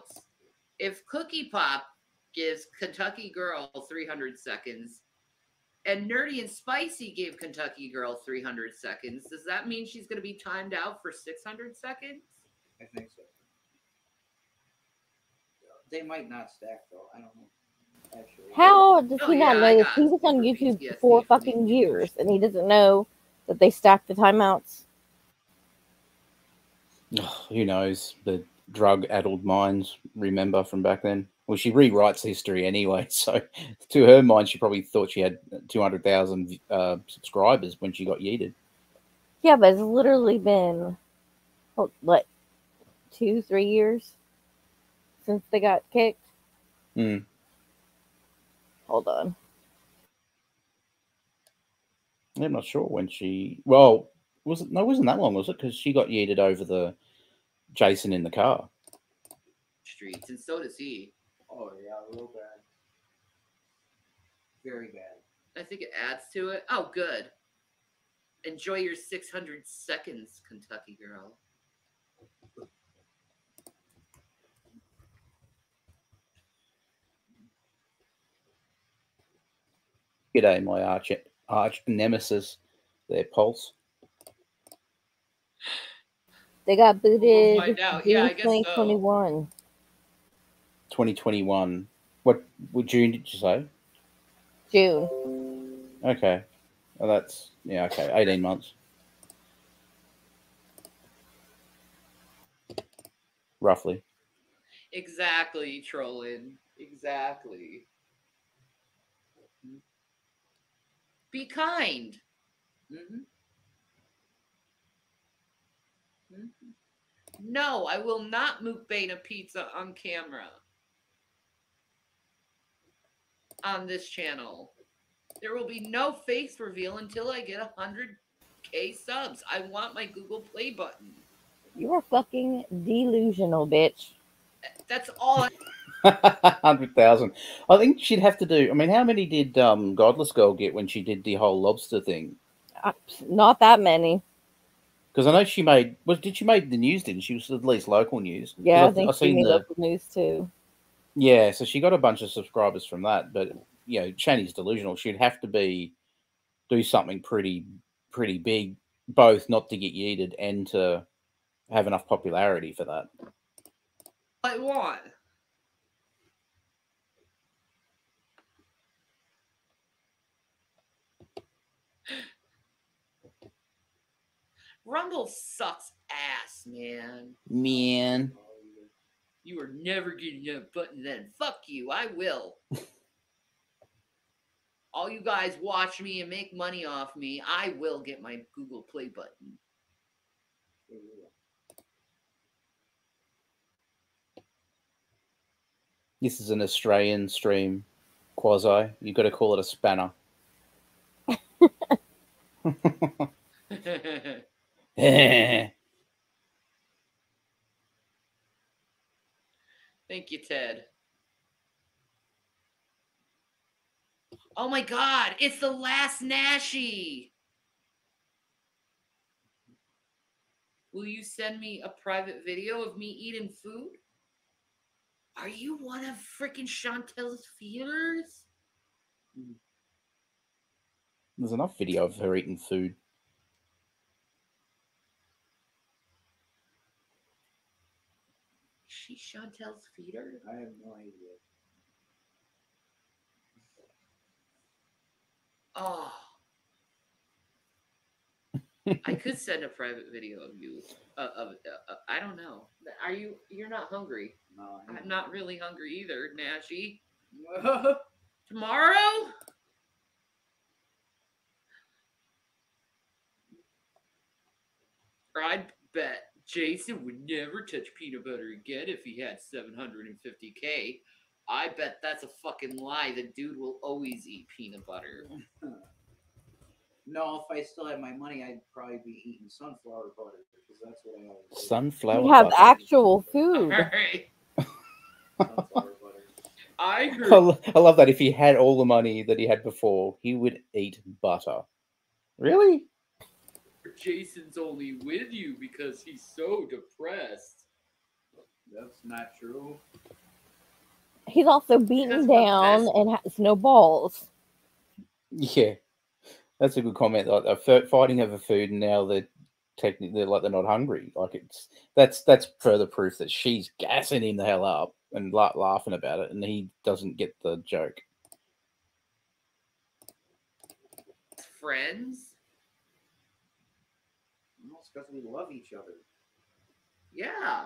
If Cookie Pop gives Kentucky Girl three hundred seconds, And Nerdy and Spicy gave Kentucky Girl three hundred seconds. Does that mean she's going to be timed out for six hundred seconds? I think so. They might not stack though. I don't know. Actually, How does Oh, he yeah, not I know this? got He was on super YouTube P T S D for from these fucking videos. years, and he doesn't know that they stack the timeouts. Oh, who knows? The drug-addled minds remember from back then. Well, she rewrites history anyway, so to her mind, she probably thought she had two hundred thousand uh, subscribers when she got yeeted. Yeah, but it's literally been what, what two, three years since they got kicked. Hmm. Hold on. I'm not sure when she. Well, was it? No, it wasn't that long, was it? Because she got yeeted over the Jason in the car. Streets, and so does he. oh yeah, real bad. Very bad. I think it adds to it. Oh, good. Enjoy your six hundred seconds, Kentucky Girl. G'day, my arch arch nemesis, there, Pulse. They got We'll booted find out. June Yeah, I guess twenty so. twenty-one. twenty twenty-one. What? What June did you say? June. Okay. Well, that's yeah. Okay, eighteen months, roughly. Exactly, trolling. Exactly. Be kind. Mm-hmm. Mm-hmm. No, I will not mukbang a pizza on camera. On this channel. There will be no face reveal until I get one hundred K subs. I want my Google Play button. You are fucking delusional, bitch. That's all. Hundred thousand. I think she'd have to do. I mean, how many did um, Godless Girl get when she did the whole lobster thing? Uh, not that many. Because I know she made. Was did she made the news? Didn't she? Was at least local news. Yeah, I I've, think I've she seen made the. local news too. Yeah, so she got a bunch of subscribers from that. But you know, Shanny's delusional. She'd have to be do something pretty, pretty big, both not to get yeeted and to have enough popularity for that. I want. Rumble sucks ass, man. Man. You are never getting a button then. Fuck you, I will. All you guys watch me and make money off me, I will get my Google Play button. This is an Australian stream, quasi. You've got to call it a spanner. Thank you, Ted. Oh my god, it's the last Nashi! Will you send me a private video of me eating food? Are you one of freaking Chantel's feelers? There's enough video of her eating food. Is she Chantel's feeder? I have no idea. Oh. I could send a private video of you. Uh, of uh, uh, I don't know. Are you? You're not hungry. No, I'm not really hungry either, Nashi. Tomorrow? I'd bet Jason would never touch peanut butter again if he had seven hundred fifty K. I bet that's a fucking lie. The dude will always eat peanut butter. No, if I still had my money, I'd probably be eating sunflower butter because that's what I always do. Sunflower You have butter. actual food. Alright. Sunflower butter. I I heard. lo- I love that. If he had all the money that he had before, he would eat butter. Really? Jason's only with you because he's so depressed. That's not true. He's also beaten Because what down best- and has no balls. Yeah, that's a good comment. Like they're f- fighting over food, and now they're technically they're like they're not hungry. Like it's that's that's further proof that she's gassing him the hell up and la- laughing about it, and he doesn't get the joke. Friends? Well, it's because we love each other. Yeah.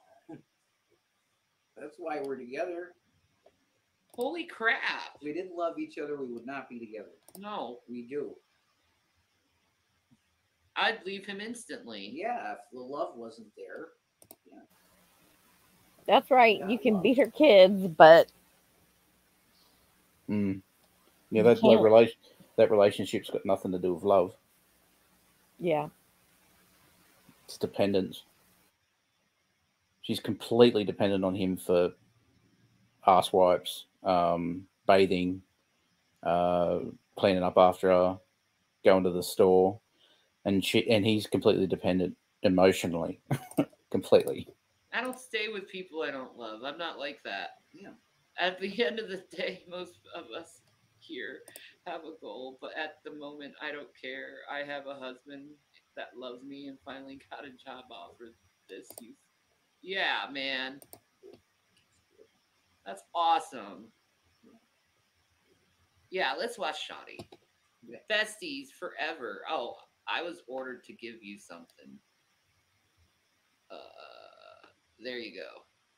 That's why we're together. Holy crap. If we didn't love each other, we would not be together. No. We do. I'd leave him instantly. Yeah, if the love wasn't there. Yeah. That's right. Not You can love. beat her kids, but Mm. Yeah, You that that, can't- relation, that relationship's got nothing to do with love. yeah, It's dependence. She's completely dependent on him for ass wipes, um, bathing, uh, cleaning up after her, going to the store, and she and he's completely dependent emotionally, completely. I don't stay with people I don't love. I'm not like that. Yeah. At the end of the day, most of us here have a goal, but at the moment, I don't care. I have a husband that loves me and finally got a job offer this youth. Yeah, man. That's awesome. Yeah, let's watch Shanny. Yeah. Besties forever. Oh, I was ordered to give you something. Uh, there you go.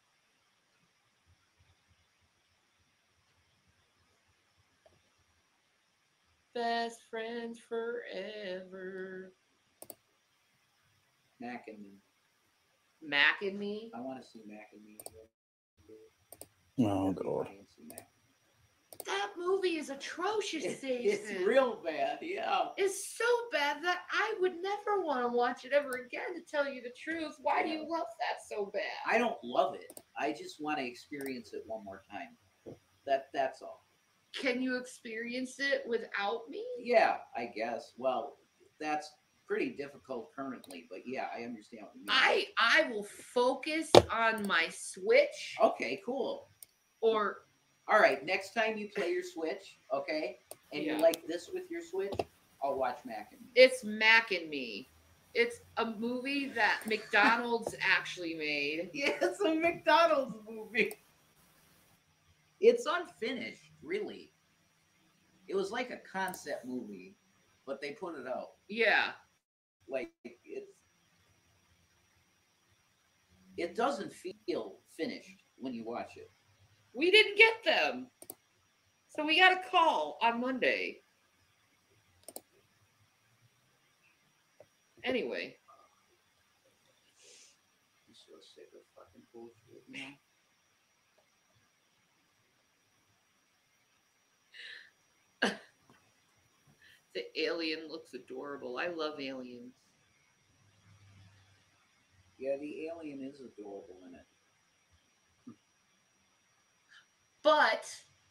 Best friends forever. Mac and me. Mac and me. I want to see Mac and me. Oh Everybody god. see Mac. That movie is atrocious, It's, Jason. it's real bad, yeah. It's so bad that I would never want to watch it ever again, to tell you the truth. Why do you love that so bad? I don't love it. I just want to experience it one more time. That that's all. Can you experience it without me? Yeah, I guess. Well, that's pretty difficult currently, but yeah, I understand what you mean. I I will focus on my Switch Okay, cool. or All right, next time you play your Switch, okay, and Yeah. you like this with your Switch, I'll watch Mac and Me. it's Mac and Me. It's a movie that McDonald's actually made. Yeah, it's a McDonald's movie. It's unfinished, really. It was like a concept movie, but they put it out. Yeah. Like it's it doesn't feel finished when you watch it. We didn't get them. So we got a call on Monday. Anyway. I'm so sick of fucking bullshit, you know? The alien looks adorable. I love aliens. Yeah, the alien is adorable in it. But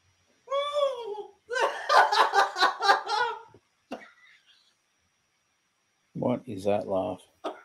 What is that laugh?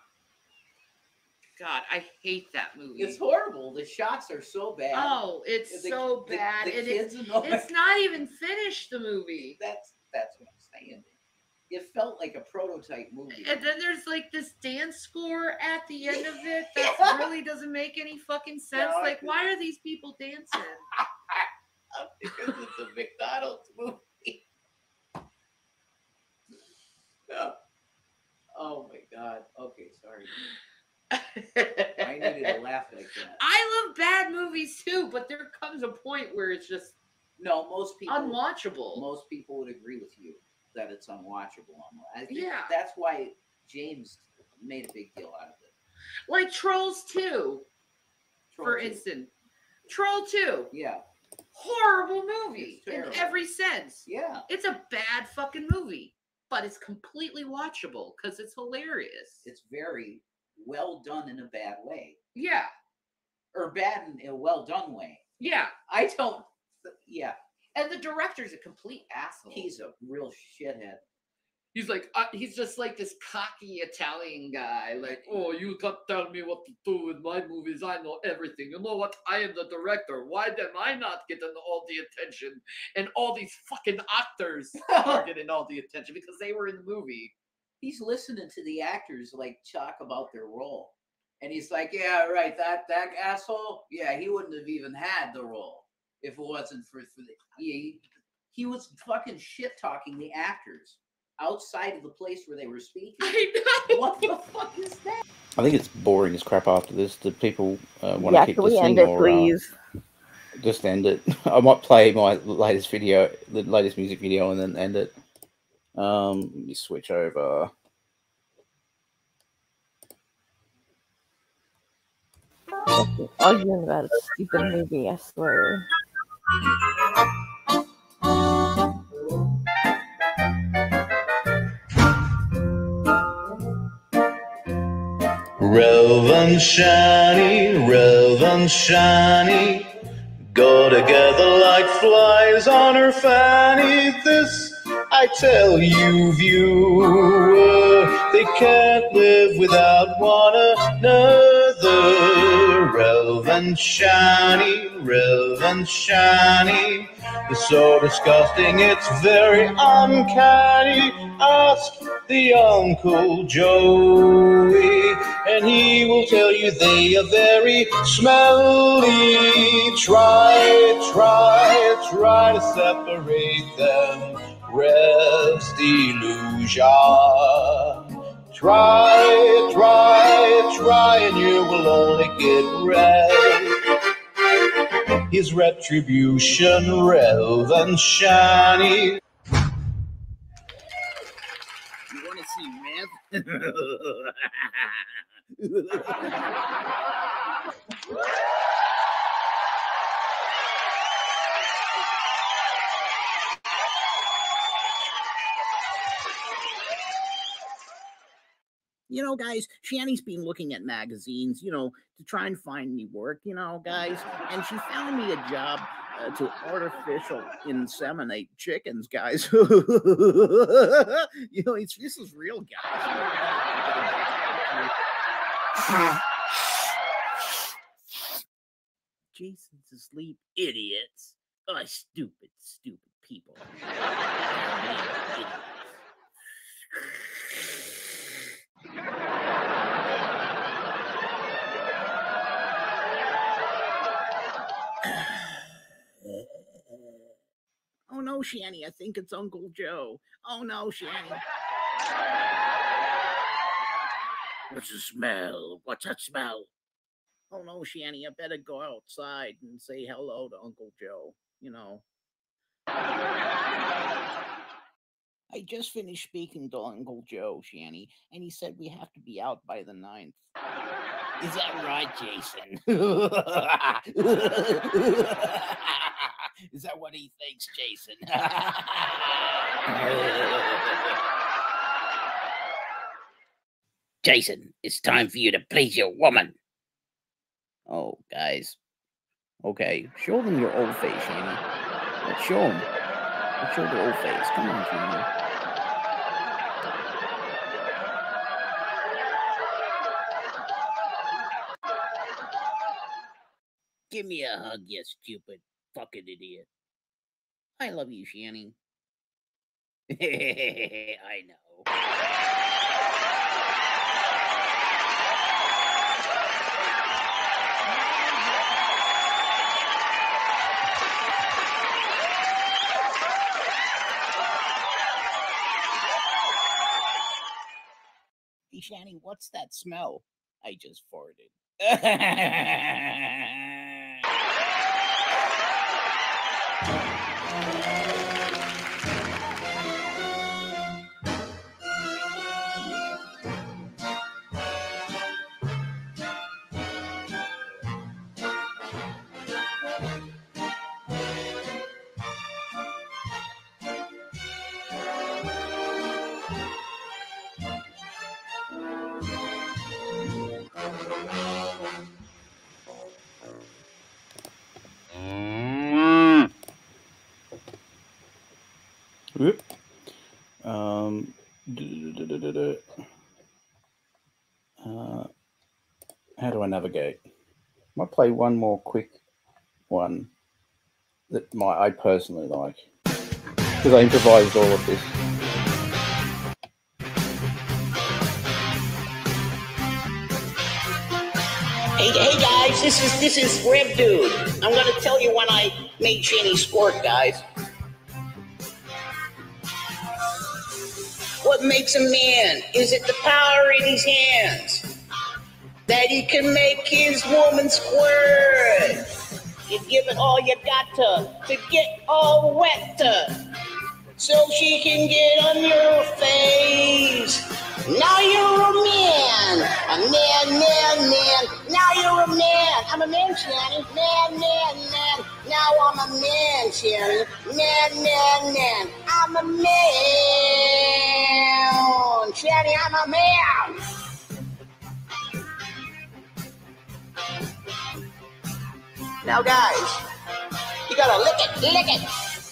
God, I hate that movie. It's horrible. The shots are so bad. Oh, it's The- so the- bad. the and kids it's, annoying. it's not even finished, the movie. That's that's what I'm saying. It felt like a prototype movie. And then there's like this dance score at the end of it that Yeah. really doesn't make any fucking sense. No, Like, it- why are these people dancing? Because it's a McDonald's movie. Yeah. Oh my god. Okay, sorry. I needed to laugh like that. I love bad movies too, but there comes a point where it's just No, most people unwatchable. most people would agree with you that it's unwatchable. I think Yeah. that's why James made a big deal out of it. Like Trolls two, Troll for two. instance. Troll two. Yeah. Horrible movie It's in terrible. every sense. Yeah. It's a bad fucking movie, but it's completely watchable because it's hilarious. It's very well done in a bad way. Yeah, Or bad in a well done way. yeah. I don't yeah. And the director's a complete asshole. He's a real shithead. He's like, uh, he's just like this cocky Italian guy. Like, oh, you can't tell me what to do with my movies. I know everything. You know what? I am the director. Why am I not getting all the attention? And all these fucking actors are getting all the attention because they were in the movie. He's listening to the actors like talk about their role, and he's like, "Yeah, right. That that asshole. Yeah, he wouldn't have even had the role if it wasn't for for the he he was fucking shit talking the actors outside of the place where they were speaking. I know. What the fuck is that? I think it's boring as crap after this. Do people uh, want Yeah, to keep can we listening end it, or uh, please? just end it? I might play my latest video, the latest music video, and then end it. Um, let me switch over. Arguing about a stupid movie, I swear. Rev and Shanny, Rev and Shanny, go together like flies on her fanny. This I tell you, viewer, they can't live without one another. Rev and Shanny, Rev and Shanny, it's so disgusting, it's very uncanny. Ask the Uncle Joey, and he will tell you they are very smelly. Try, try, try to separate them. Rest illusion. Try, try, try, and you will only get rest. His retribution, Rev and Shanny. You want to see Rev? You know, guys, Shanny's been looking at magazines, you know, to try and find me work, you know, guys, and she found me a job uh, to artificial inseminate chickens, guys. You know, it's this is real, guys. Jason's asleep, idiots. Oh, stupid, stupid people. Oh no, Shanny, I think it's Uncle Joe. Oh no, Shanny. What's the smell? What's that smell? Oh no, Shanny, I better go outside and say hello to Uncle Joe. You know. I just finished speaking to Uncle Joe, Shanny, and he said we have to be out by the ninth. Is that right, Jason? Is that what he thinks, Jason? Jason, it's time for you to please your woman. Oh, guys. Okay, show them your old face, Shanny. Let's show them. Let's show the old face. Come on, Shanny. Give me a hug, you stupid fucking idiot. I love you, Shanny. I know. Hey, Shanny, what's that smell? I just farted. Um, Uh, how do I navigate? I might play one more quick one that my I personally like because I improvised all of this. Hey, hey guys, this is this is Rib Dude. I'm gonna tell you when I made Shanny squirt, guys. What makes a man? Is it the power in his hands? That he can make his woman squirt. You give it all you got to, to get all wet to, so she can get on your face. Now you're a man, a man, man, man. Now you're a man. I'm a man, Shanny. Man, man, man. Now I'm a man, Shanny. Man, man, man. I'm a man. Shanny, I'm a man. Now, guys, you gotta lick it, lick it.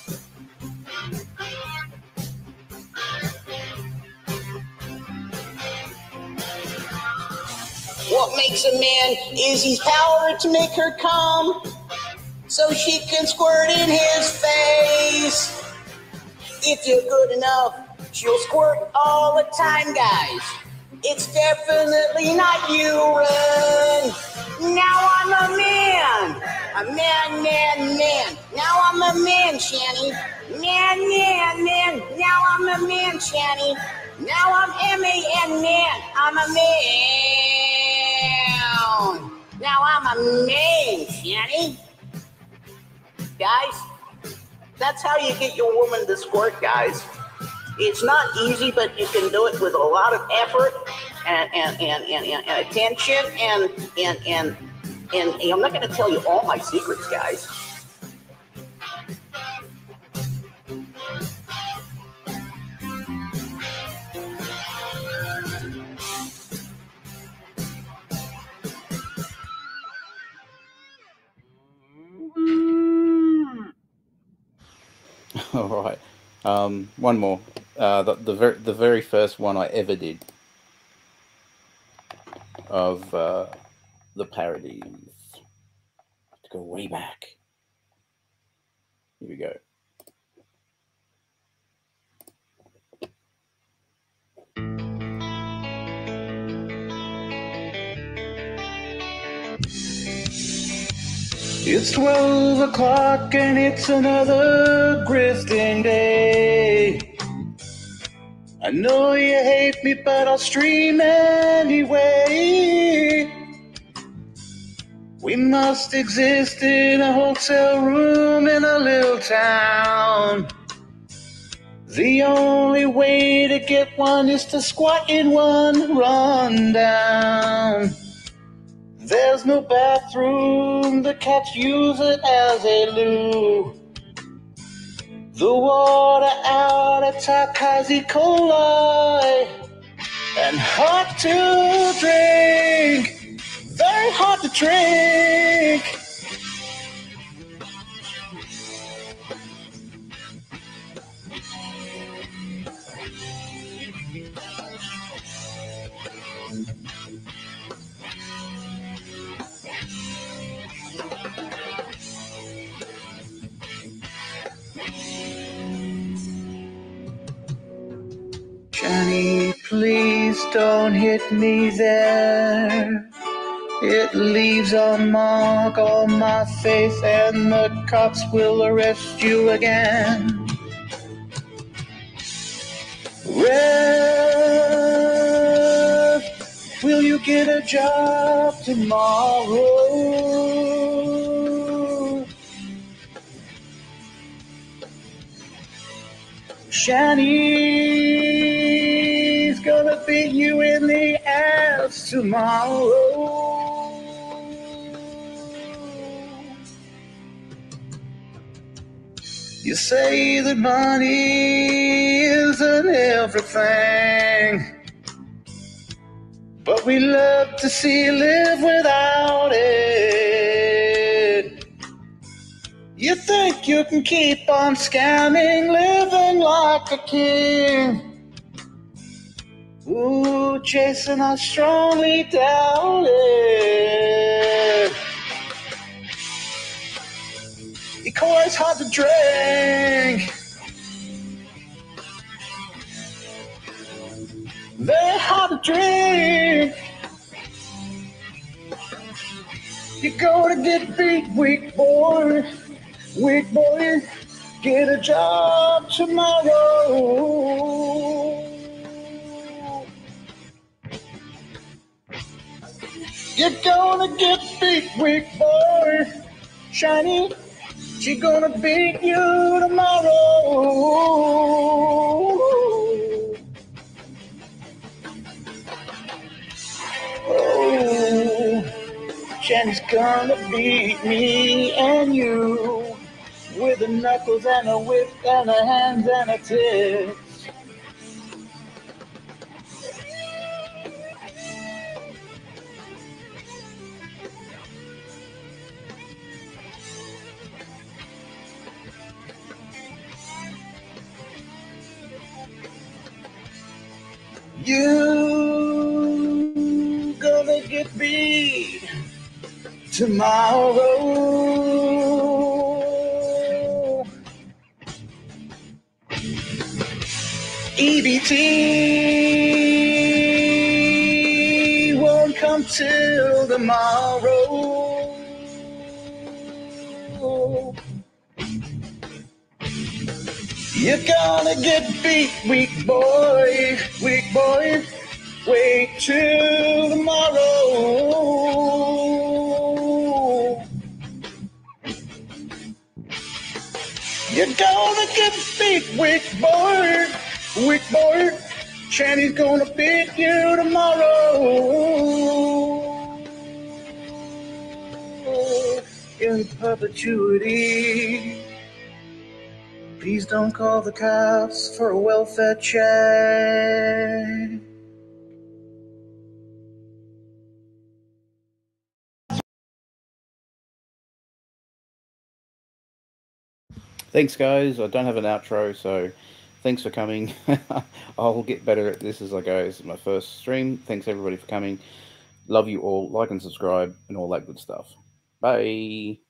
What makes a man is his power to make her come, so she can squirt in his face. If you're good enough, she'll squirt all the time, guys. It's definitely not urine. Now I'm a man. A man, man, man. Now I'm a man, Shanny. Man, man, man. Now I'm a man, Shanny. Now I'm M A N, man. I'm a man. Now I'm a man, Shanny. Guys, that's how you get your woman to squirt, guys. It's not easy, but you can do it with a lot of effort and and and, and, and, and attention and and and and, and I'm not going to tell you all my secrets, guys. All right, um, one more. Uh, the the very the very first one I ever did of uh, the parodies. To go way back. Here we go. It's twelve o'clock and it's another grifting day. I know you hate me, but I'll stream anyway. We must exist in a hotel room in a little town. The only way to get one is to squat in one rundown. There's no bathroom, the cats use it as a loo. The water out at top has E. coli and hot to drink, very hard to drink. Shanny, please don't hit me there. It leaves a mark on my face and the cops will arrest you again. Rev, will you get a job tomorrow? Shanny's gonna beat you in the ass tomorrow. You say that money isn't everything, but we love to see you live without it. You think you can keep on scamming, living like a king, Ooh, Jason, I strongly doubt it. Liquor's hard to drink. They're hard to drink. You're gonna get beat, weak boy. Weak boy, get a job tomorrow. You're gonna get beat, weak boy. Shiny, she gonna beat you tomorrow. Oh, Shany's gonna beat me and you with the knuckles and a whip and a hands and a tip. You gonna get beat tomorrow. E B T won't come till tomorrow. You're gonna get beat, weak boy, weak boy. Wait till tomorrow. You're gonna get beat, weak boy, weak boy. Shanny's gonna beat you tomorrow. In perpetuity. Please don't call the cops for a welfare check. Thanks, guys. I don't have an outro, so thanks for coming. I'll get better at this as I go. This is my first stream. Thanks, everybody, for coming. Love you all. Like and subscribe and all that good stuff. Bye.